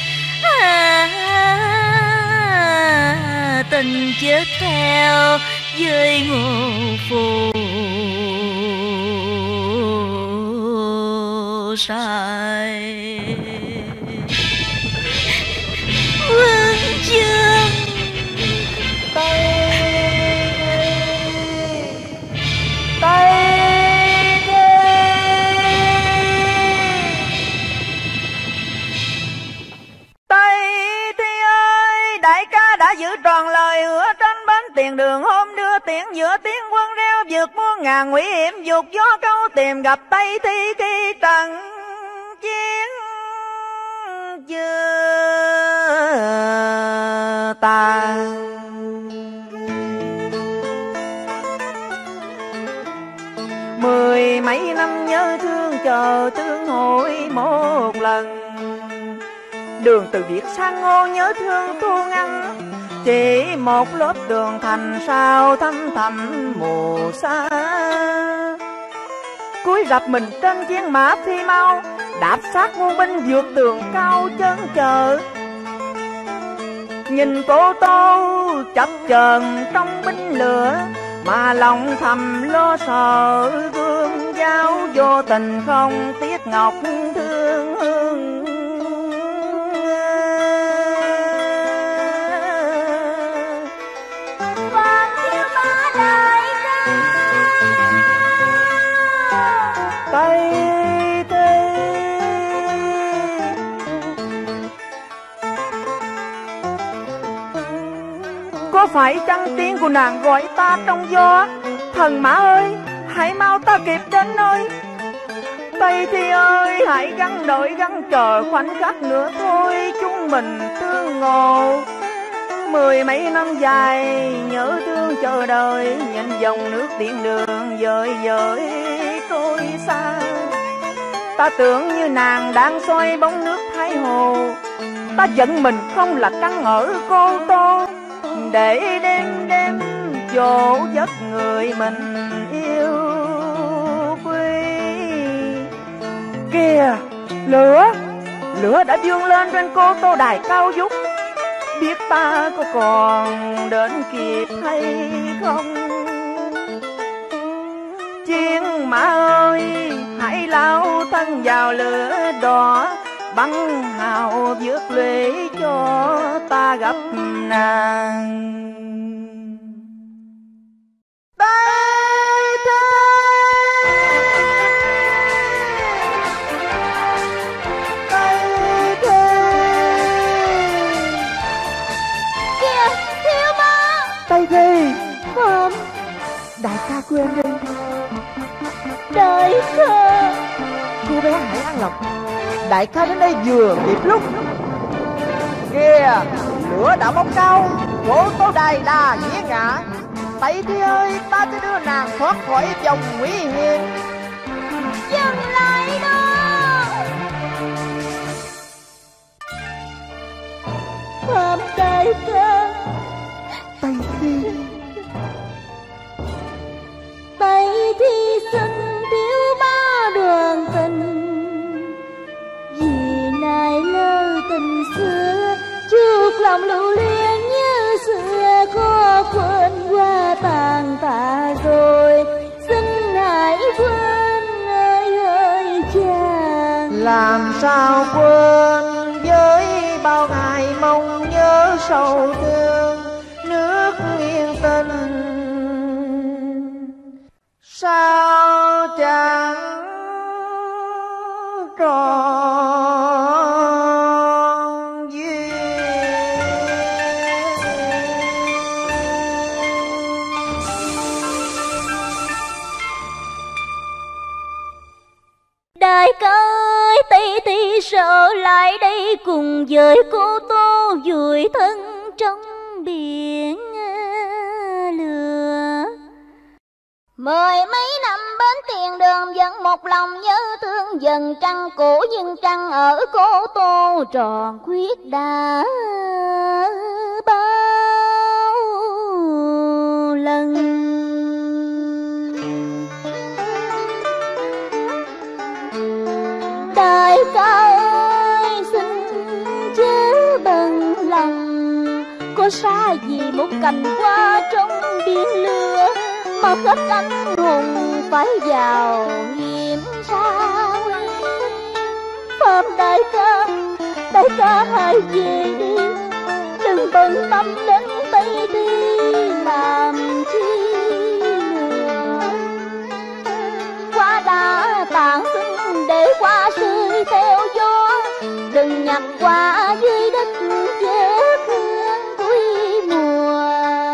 Tình chết theo với Ngô Phù sai. Quân Dương. Giữ tròn lời hứa trên bến tiền đường hôm đưa tiễn, giữa tiếng quân reo vượt muôn ngàn nguy hiểm, dục gió câu tìm gặp Tây Thi khi trận chiến chưa tàn. Mười mấy năm nhớ thương chờ tương hội một lần, đường từ Việt sang Ngô nhớ thương Thu Ngân, chỉ một lớp đường thành sao thăm thẳm mù xa. Cúi rập mình trên chiến mã phi mau, đạp sát muôn binh vượt tường cao chân chờ. Nhìn Cô Tô chập chờn trong binh lửa, mà lòng thầm lo sợ gương giáo vô tình không tiếc ngọc thương hương. Có phải chăng tiếng của nàng gọi ta trong gió? Thần mã ơi, hãy mau ta kịp đến nơi. Tây Thi ơi, hãy gắng đợi gắng chờ khoảnh khắc nữa thôi, chúng mình tương ngộ. Mười mấy năm dài nhớ thương chờ đợi, nhìn dòng nước tiễn đường dời dời trôi xa. Ta tưởng như nàng đang soi bóng nước Thái Hồ, ta giận mình không là căn ở Cô Tô, để đêm đêm dỗ giấc người mình yêu quý. Kìa, lửa đã dương lên trên Cô Tô đài cao vút, biết ta có còn đến kịp hay không? Chiến mã ơi, hãy lao thân vào lửa đỏ, bắn hào vượt lũy cho ta gặp nàng. Tây Thi, Tây Thi. Kìa, Thiếu Mã. Tây Thi. Không. Đại ca quên đi. Đại ca. Cô bé hãy an lòng, đại ca đến đây vừa kịp lúc. Kìa, lửa đã bốc cao, Cô Tô đài đà nghĩa ngã. Tây Thi ơi, ta sẽ đưa nàng thoát khỏi vòng nguy hiểm. Dừng lại đó. Phạm đại ca. Tây Thi. Tây Thi xin Thiếu Mã đoàn tình, vì nài lơ tình xưa, trước lòng lưu luyến như xưa, khó quên qua tàn tạ rồi, xin hãy quên ơi ơi chàng. Làm sao quên với bao ngày mong nhớ sầu thương, nước yên tình sao chẳng tròn duyên. Đại ca ơi, Tây Thi sợ lại đây cùng với cô Tô vùi thân trong biển lửa. Mười mấy năm bên tiền đường vẫn một lòng nhớ thương, dần trăng cổ nhưng trăng ở cô Tô tròn khuyết đã bao lần. Đại ca ơi xin chớ bận lòng, có xa gì một cành hoa trong biển lửa mà khắp anh hùng phải vào hiểm xa. Phạm đại ca hãy về đi, đừng bận tâm đến Tây Thi làm chi nữa. Hoa đã tàn sinh để hoa rơi theo gió, đừng nhặt hoa dưới đất vết hương cuối mùa.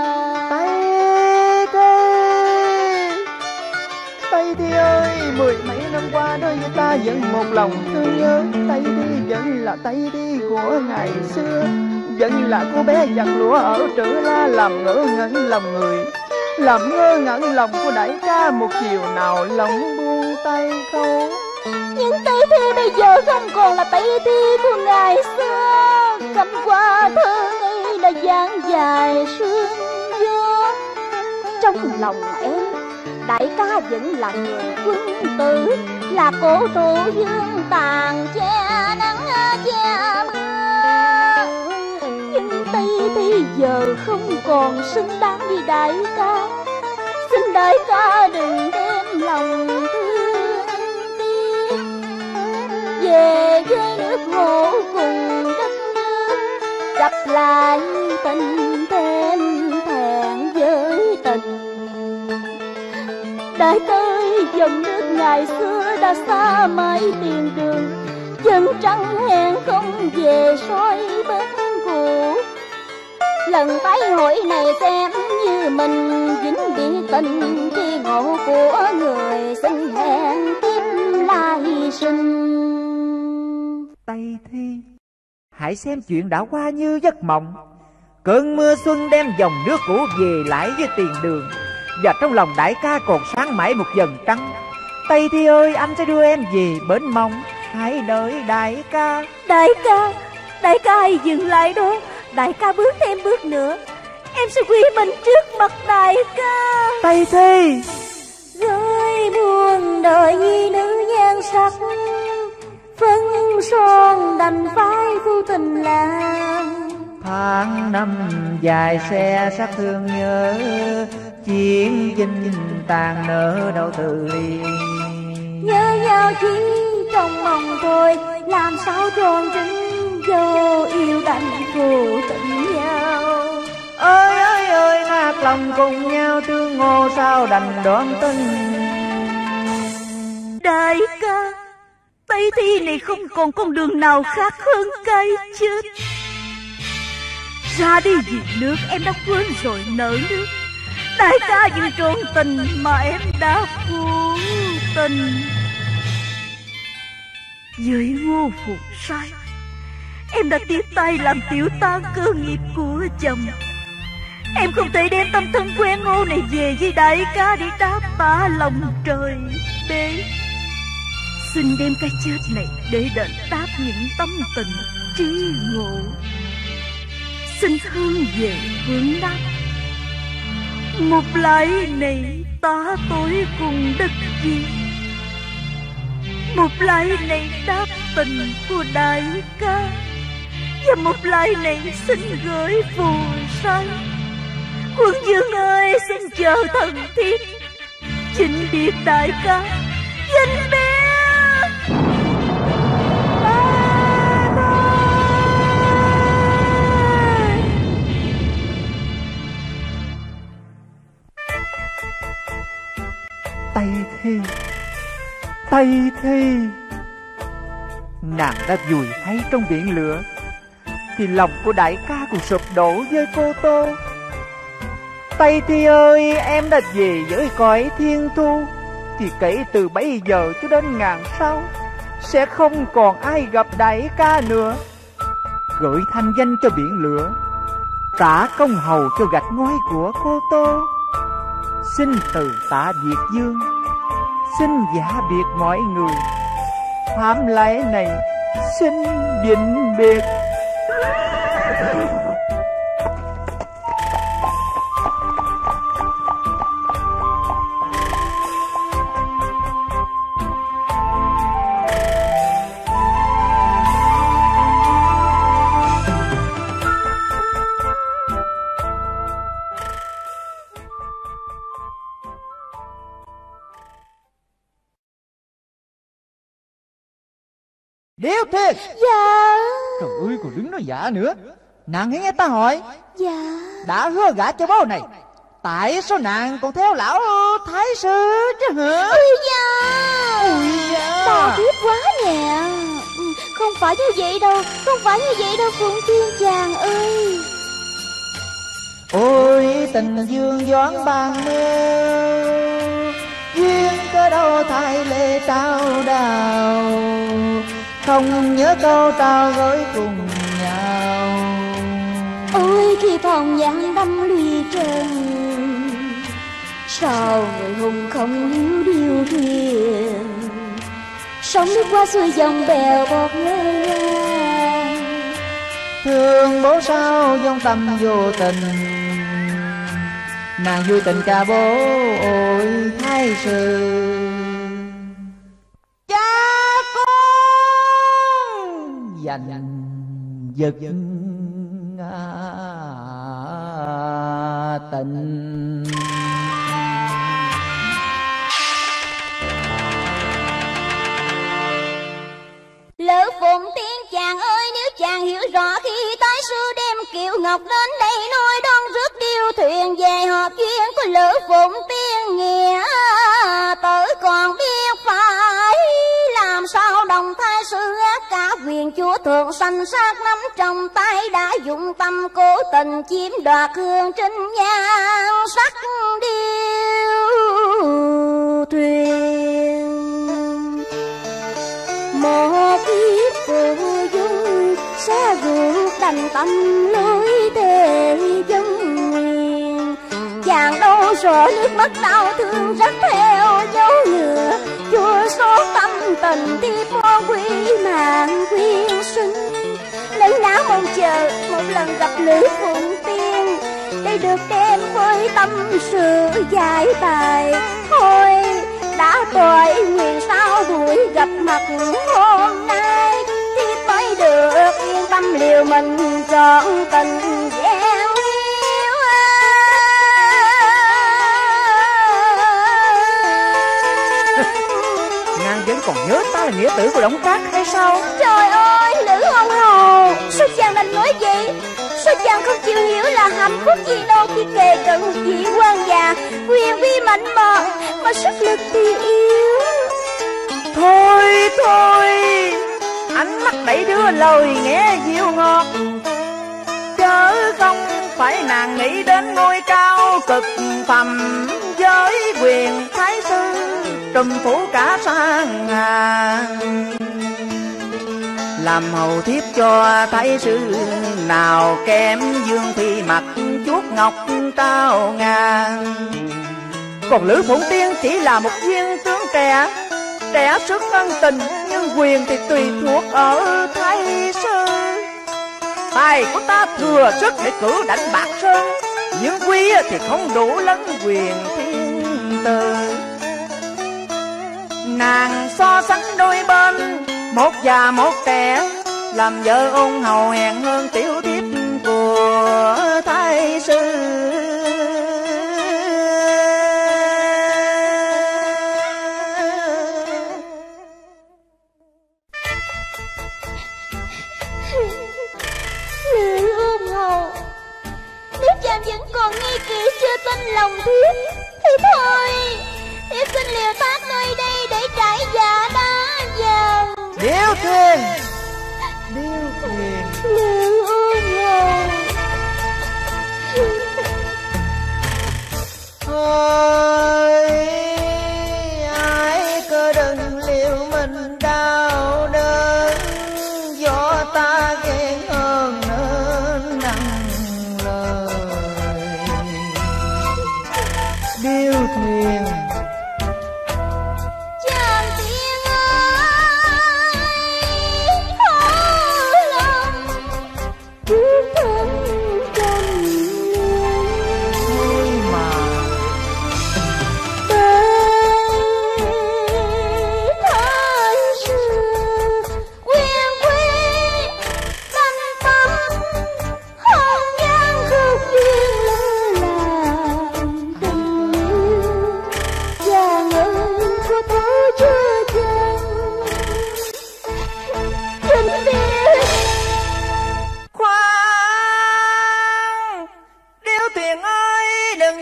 Tây Thi ơi, mười mấy năm qua đôi ta vẫn một lòng thương nhớ. Tây Thi vẫn là Tây Thi của ngày xưa, vẫn là cô bé giặt lụa ở Trữ La, làm ngỡ ngẩn lòng người, làm ngơ ngẩn lòng của đại ca một chiều nào lòng buông tay không. Nhưng Tây Thi bây giờ không còn là Tây Thi của ngày xưa, cánh hoa thơ ngây đã dang dài sương gió. Trong lòng em, đại ca vẫn là người quân tử, là cổ thụ dương tàn che nắng che mưa. Nhưng Tây Thi giờ không còn xứng đáng với đại ca, xin đại ca đừng đem lòng thương tiếc. Về với nước ngộ cùng đất nước, gặp lại tình thêm thẹn với tình. Đại ca ơi, dòng nước ngày xưa đã xa mãi tiền đường, dần trăng hẹn không về soi bên cũ. Lần tái hội này xem như mình dính biệt tình, khi ngộ của người xin hẹn tiếp lai sinh. Tây Thi, hãy xem chuyện đã qua như giấc mộng. Cơn mưa xuân đem dòng nước cũ về lại với tiền đường, và trong lòng đại ca còn sáng mãi một dần trăng. Tây Thi ơi, anh sẽ đưa em về bến mong, hãy đợi đại ca. Đại ca hãy dừng lại đó. Đại ca bước thêm bước nữa, em sẽ quy mình trước mặt đại ca. Tây Thi Rồi buồn đời nhi nữ nhan sắc, phân son đành phải vô tình làm. tháng năm dài xe sắc thương nhớ, chiến dinh tàn nở đâu từ ly. Nhớ nhau chỉ trong mong thôi, làm sao tròn trinh vô yêu đành vô tình nhau. Ơi ơi ơi, nát lòng cùng nhau thương ngô sao đành đoán tình. Đại ca, Tây Thi này không còn con đường nào khác hơn cái chết. Ra đi vì nước, em đã quên rồi nợ nước. Đại ca vẫn trọn tình mà em đã phụ tình. Với Ngô Phù Sai, em đã tiếp tay làm tiểu tan cơ nghiệp của chồng. Em không thể đem tâm thân quen Ngô này về với đại ca để đáp tạ lòng trời đế. Xin đem cái chết này để đền đáp những tâm tình trí ngộ. Xin thương về hướng Nam, một lại này ta tối cùng đất Việt. Một lại này đáp tình của đại ca, và một lại này xin gửi Phù Sai. Quân vương ơi, xin chờ thần thiếp chinh biệt đại ca, danh bé. Tây Thi, nàng đã vùi hay trong biển lửa, thì lòng của đại ca cũng sụp đổ với cô Tô. Tây Thi ơi, em đã về với cõi thiên thu, thì kể từ bấy giờ cho đến ngàn sau, sẽ không còn ai gặp đại ca nữa. Gửi thanh danh cho biển lửa, trả công hầu cho gạch ngói của cô Tô. Xin từ tạ Việt Dương, xin giả biệt mọi người. Phạm lễ này xin vĩnh biệt. Điêu Thuyền. Dạ. Trời ơi, còn đứng nói dạ nữa. Nàng hãy nghe ta hỏi. Dạ. Đã hứa gả cho bố này, tại sao nàng còn theo lão thái sư chứ hả? Ôi dạ. Ôi dạ. Ta biết quá nè. Không phải như vậy đâu, không phải như vậy đâu Phụng Tiên chàng ơi. Ôi tình dương doãn ban mêu, duyên cơ đâu thay lệ trao đào. Không nhớ câu trao gửi cùng nhau. Ôi khi phòng giang đâm lùi trần, sao người hùng không hiếu điều thuyền. Sóng nước qua xuôi dòng bèo bọt ngơ ngang. Thương bố sao dông tâm vô tình, nàng vui tình cha bố ôi thái sư. Cha con dành giật tình. Lỡ Phụng Tiên chàng ơi, nếu chàng hiểu rõ khi tái sư đem kiệu ngọc đến đây nói đón rước điêu thuyền về hợp duyên của Lỡ Phụng Tiên, nghĩa tử còn biết phải làm sao. Đồng thái sư cả quyền chúa thượng sanh sát nắm trong tay, đã dụng tâm cố tình chiếm đoạt hương trinh nhan sắc điêu thuyền. Một kiếp cô dung sẽ ruột đành tâm lối thề dân nguyện. Chàng đâu sợ nước mắt đau thương rất theo dấu lửa, chua xót tâm tình thì phó quý mạng quyên sinh. Lấy ná mong chờ một lần gặp Lữ Phụng Tiên, để được đem với tâm sự giải bài. Thôi đã tội nguyện sao buổi gặp mặt hôm nay, thì mới được yên tâm liều mình trọn tình gian yêu. Nàng vẫn còn nhớ ta là nghĩa tử của Đổng Trác hay sao? Trời ơi, Lữ ông hầu, sao chàng đành nói vậy? Sao chàng không chịu hiểu là hạnh phúc gì đâu khi kề cận một vị quan già quyền vi mạnh bạo mà sức lực thì yếu. Thôi thôi, ánh mắt đẩy đưa lời nghe dịu ngọt, chớ không phải nàng nghĩ đến ngôi cao cực phẩm với quyền thái sư trùm phủ cả sang ngàn. Làm hầu thiếp cho thái sư nào kém Dương Phi mặt chuốt ngọc trao ngàn. Còn Lữ Phụng Tiên chỉ là một viên tướng trẻ, trẻ sức ân tình, nhưng quyền thì tùy thuộc ở thái sư. Tài của ta thừa sức để cử đánh Bạc Sơn, nhưng quy thì không đủ lấn quyền thiên tử. Nàng so sánh đôi bên, một già một trẻ, làm vợ ôn hầu hèn hơn tiểu thiếp của thái sư. Lữ ôn hầu, nếu chàng vẫn còn nghi kỵ chưa tin lòng thiếp thì thôi, thiếp xin liều thoát nơi đây để trải dạ đá vàng. Điêu Thuyền, Điêu Thuyền. Lữ ôn hầu. Thôi ai cơ đừng liệu mình đau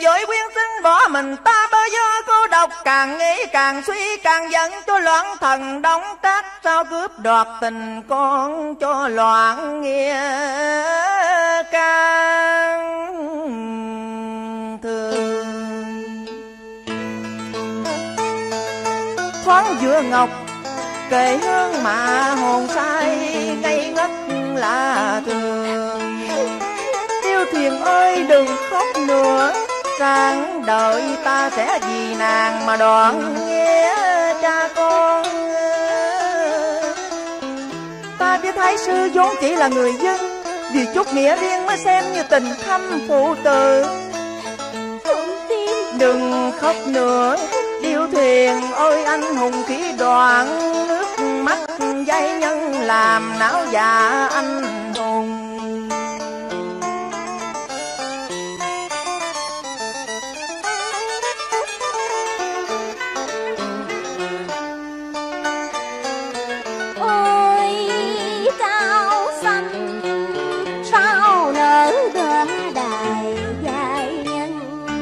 dối quyến sinh bỏ mình ta bơ vơ cô độc, càng nghĩ càng suy càng giận cho loạn thần đóng trách, sao cướp đoạt tình con cho loạn nghĩa can thương. Thoáng giữa ngọc kề hương mà hồn say ngây ngất lạ thường. Điêu Thuyền ơi đừng khóc nữa, sáng đời ta sẽ vì nàng mà đoạn nghĩa cha con. Ta biết Thái sư vốn chỉ là người dân, vì chút nghĩa riêng mới xem như tình thâm phụ tử. Đừng khóc nữa Điêu Thuyền ơi, anh hùng khí đoạn, nước mắt giai nhân làm não dạ anh hùng. Ôi cao xanh sao nở đóa đài giai nhân,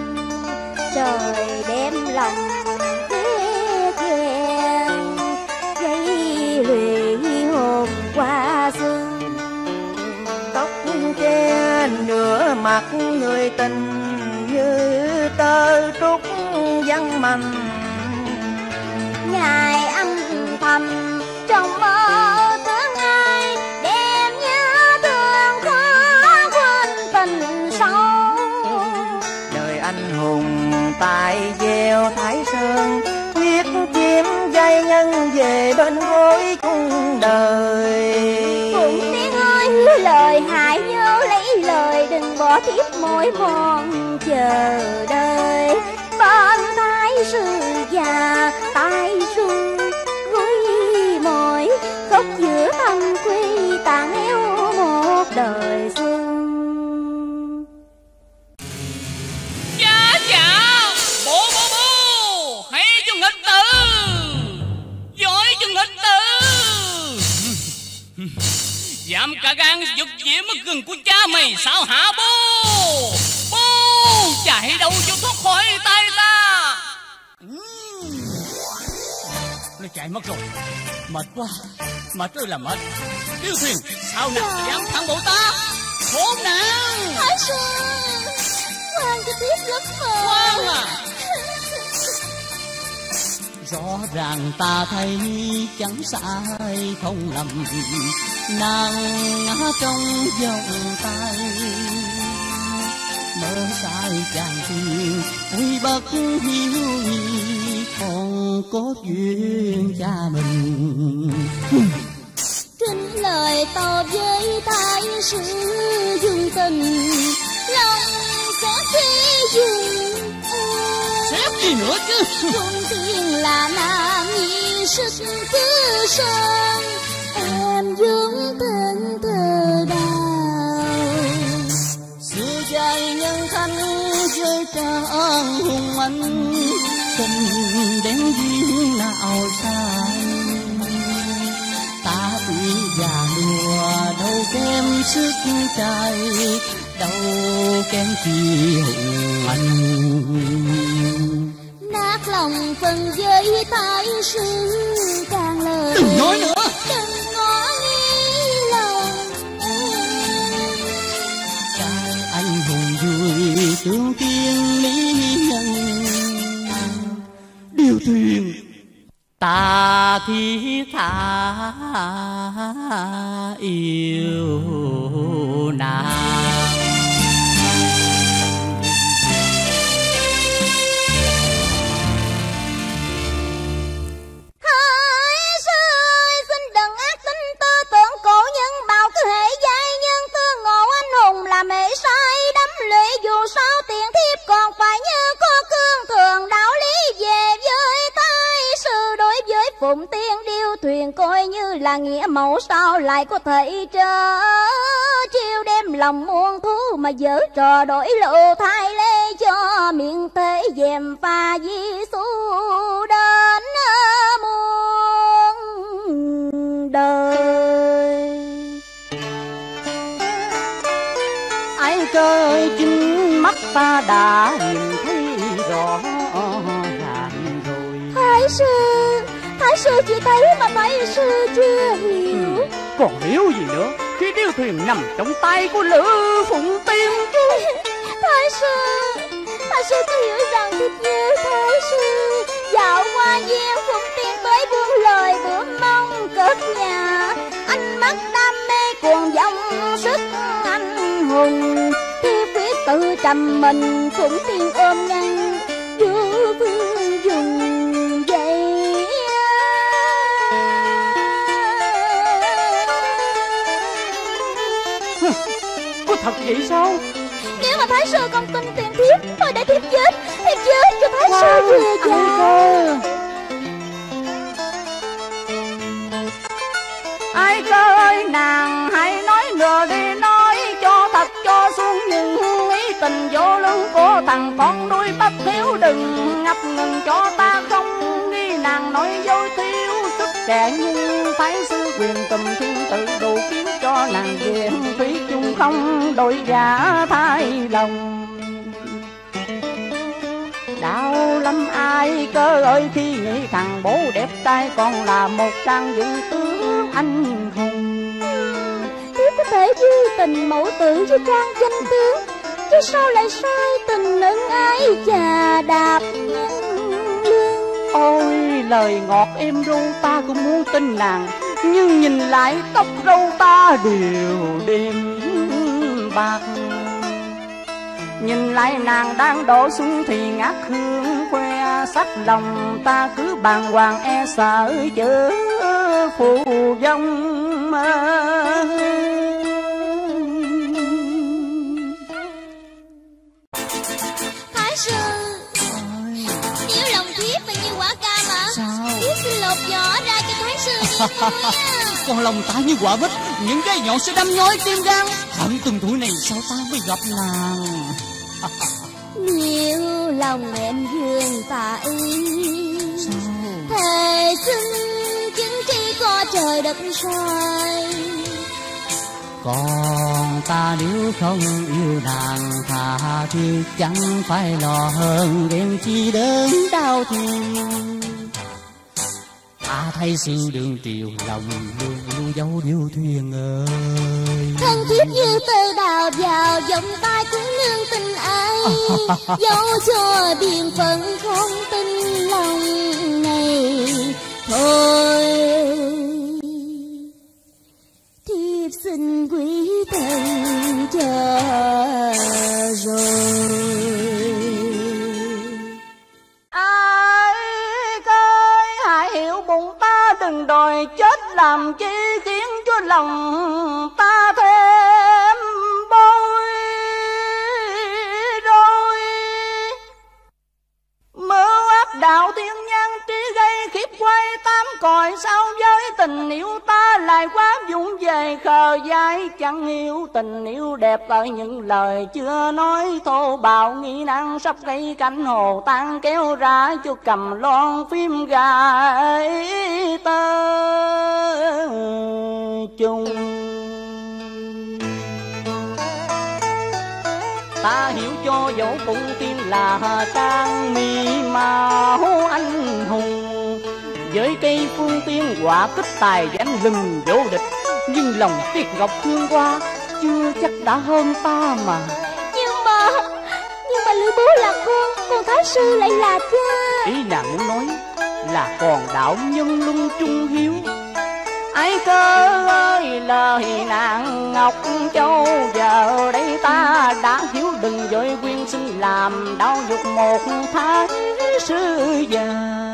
trời đem lòng thế khen gây lụy hồn qua xuân. Tóc che nửa mặt người tình như tơ trúc văn mành, Ngài âm thầm trong mơ thương ai, đem nhớ thương khó quên tình sâu. đời anh hùng tại gieo Thái Sơn, quyết chiếm giai nhân về bên gối chung đời. Phụng Tiên ơi hứa lời hãy nhớ lấy lời, đừng bỏ tiếp mỏi mòn chờ đợi. Bên Thái sư già tay xuân gối mỏi, khóc giữa thân quy tàn neo một đời xuân. Dạ dạ, bố hay cho nghịch tử, giỏi cho nghịch tử. Dám cả gan giật diễm ở gần của cha mày sao hả bố? Bố chạy đâu cho thoát khỏi tay ta. Nó chạy mất rồi, mệt quá, mệt ơi là mệt. Điêu Thuyền sao nào dám thẳng bộ ta, khốn nạn. Thái sư khoan cho tiếp rất mờ. Khoan à, Rõ ràng ta thấy chẳng sai không lầm, nàng ngã trong vòng tay. Mơ sai chàng thiên quy bất hiếu nghi, còn có duyên cha mình. Kính lời tỏ với Thái sư dương tình, lòng sẽ khi dừng xếp gì nữa chứ. Trung thiên là nam nhi sức cứ sơn, em vốn tên thờ đào. Xưa dài nhân thanh với trang hùng anh, tình đến duyên nào sai. Ta tuy già nua đâu kém sức trai, đâu kém chi hùng anh. Nát lòng phần với Thái sư càng lời, Đừng nói nữa, đừng ngỏ nghĩ lòng. Trai anh hùng vui tương tiên lý nhân, Điêu Thuyền ta thiết tha yêu nàng. Thái sư ơi, xin đừng ác tính tư tưởng cổ nhân bảo cứ hệ giai nhân tương ngộ anh hùng làm hệ sai đắm lụy, dù sao tiền thiếp còn phải như có cương thường đạo lý về với Thái sư. Đối với Phụng Tiên Điêu Thuyền coi như là nghĩa mẫu, sao lại có thể trơ chiêu đem lòng muôn thú mà giở trò đổi lộ thay lê cho miệng thế dèm pha Giêsu đến muôn đời. Ai chơi chính mắt ta đã nhìn thấy rõ ràng rồi. Thái sư chỉ thấy mà Thái sư chưa hiểu. Còn hiểu gì nữa khi điêu thuyền nằm trong tay của Lữ Phụng Tiên chứ. Thái sư cứ hiểu rằng thiếp như Thái sư dạo qua gieo Phụng Tiên tới buông lời bướm mong cất nhà. Ánh mắt đam mê cuồng vọng sức anh hùng, thiếp quyết tự trầm mình Phụng Tiên ôm ngăn vua vương dùng vậy. Có thật vậy sao? Nếu mà Thái sư không tin tiền thiếp, thôi để thiếp chết cho Thái sư vừa già. Ai cơ ơi, nàng hãy nói ngờ đi, nói cho thật cho xuống những ý tình vô lương của thằng con nuôi bất hiếu. Đừng ngập ngừng cho ta không nghi nàng nói dối thiếu sức trẻ, nhưng Thái sư quyền tùm thiên tự đủ khiến cho nàng diện thủy chung không đổi giả thay lòng. Đau lắm ai cơ ơi khi nghĩ thằng bố đẹp trai còn là một trang dựng tướng anh hùng. Thiếp có thể duy tình mẫu tử với trang danh tướng, chứ sao lại sai tình ân ái chà đạp nhân lương. Ôi lời ngọt êm ru ta cũng muốn tin nàng, nhưng nhìn lại tóc râu ta đều đêm bạc. Nhìn lại nàng đang đổ xuống thì ngát hương khoe sắc, lòng ta cứ bàng hoàng e sợ chớ phù vong. Thái sư, nếu lòng thiếp mà như quả cam mà thiếp xin lột vỏ ra cho Thái sư nghe thôi á. Còn lòng ta như quả bích, những cái nhọn sẽ đâm nhói tim gan. Hận từng tuổi này sao ta mới gặp nàng. Nếu lòng em dương tại thề xin chứng tri có trời đất xoay. Còn ta nếu không yêu nàng thà thì chẳng phải lo hơn ghen chi đớn đau thương. Ta thấy sự đường triều lòng luôn luôn dấu điêu thuyền ơi. Thân thiết như tơ đào vào vòng tay của nương tình ai, dẫu cho biên phận không tin lòng này thôi. Thiếp xin quý thần chờ rồi. Ai ơi hãy hiểu bụng ta, đừng đòi chết làm chi khiến cho lòng ta thêm bối rối. Mơ ác đạo thiên nhân trí gây khiếp quay tám cõi, sao với tình yêu ta lại quá vụng về khờ dại. Chẳng yêu tình yêu đẹp ở những lời chưa nói thô bạo, nghĩ năng sắp gây cánh hồ tan kéo ra cho cầm loan phim gái tơ chung. Ta hiểu cho dẫu cũng tiên là trang mi mạo anh hùng, với cây phương tiên quả kích tài danh lừng vô địch, nhưng lòng Tuyệt Ngọc thương qua chưa chắc đã hơn ta mà. Nhưng mà Lữ Bố là con, còn Thái sư lại là cha. Ý nàng muốn nói là còn đạo nhân luân trung hiếu. Ai cơ ơi lời nàng Ngọc Châu, giờ đây ta đã hiểu, đừng vội quyên sinh làm đau dục một Thái sư già.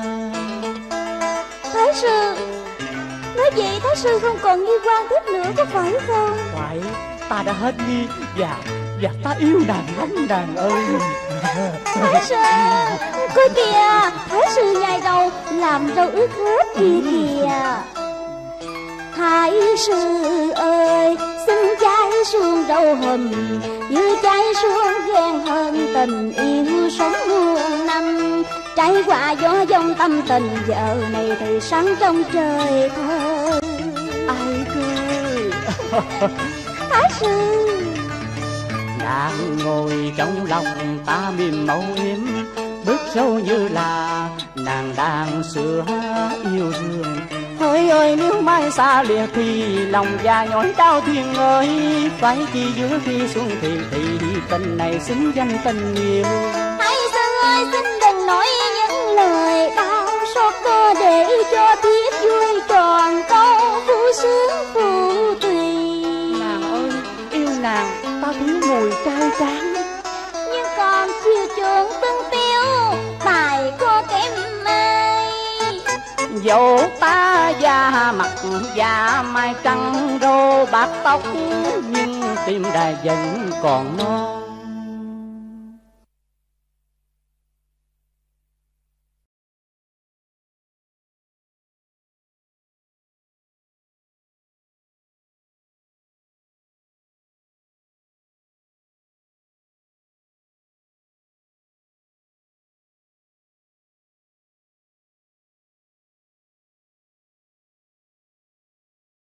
Thái sư, nói vậy Thái sư không còn nghi quan tiếp nữa có phải không? Phải, ta đã hết nghi và ta yêu nàng lắm nàng ơi. Thái sư, coi kìa, Thái sư nhai râu làm râu ướt hết kia kìa. Thái sư ơi, xin trái xuống râu hùm, như trái xuống ghen hơn tình yêu sống muôn năm. Trải qua gió giông tâm tình, giờ này thì sáng trong trời thơ. Ai cơ Thái sư, Nàng ngồi trong lòng ta mềm màu êm, bước sâu như là nàng đang sửa yêu thương. Hỡi ơi nếu mai xa lìa thì lòng già nhói đau thiên ơi, phải chi giữa khi xuân thì tình này xứng danh tình yêu. Hãy dân ơi xin đừng nói những lời đau xót cơ, để cho thiếp vui tròn câu phụ sướng phụ tùy. Nàng ơi yêu nàng ta thiếu mùi trai tráng, Nhưng còn chiều chuộng tương tiêu tài có kém ai. dẫu ta da mặt da mai trắng râu bạc tóc, nhưng tim đài vẫn còn non.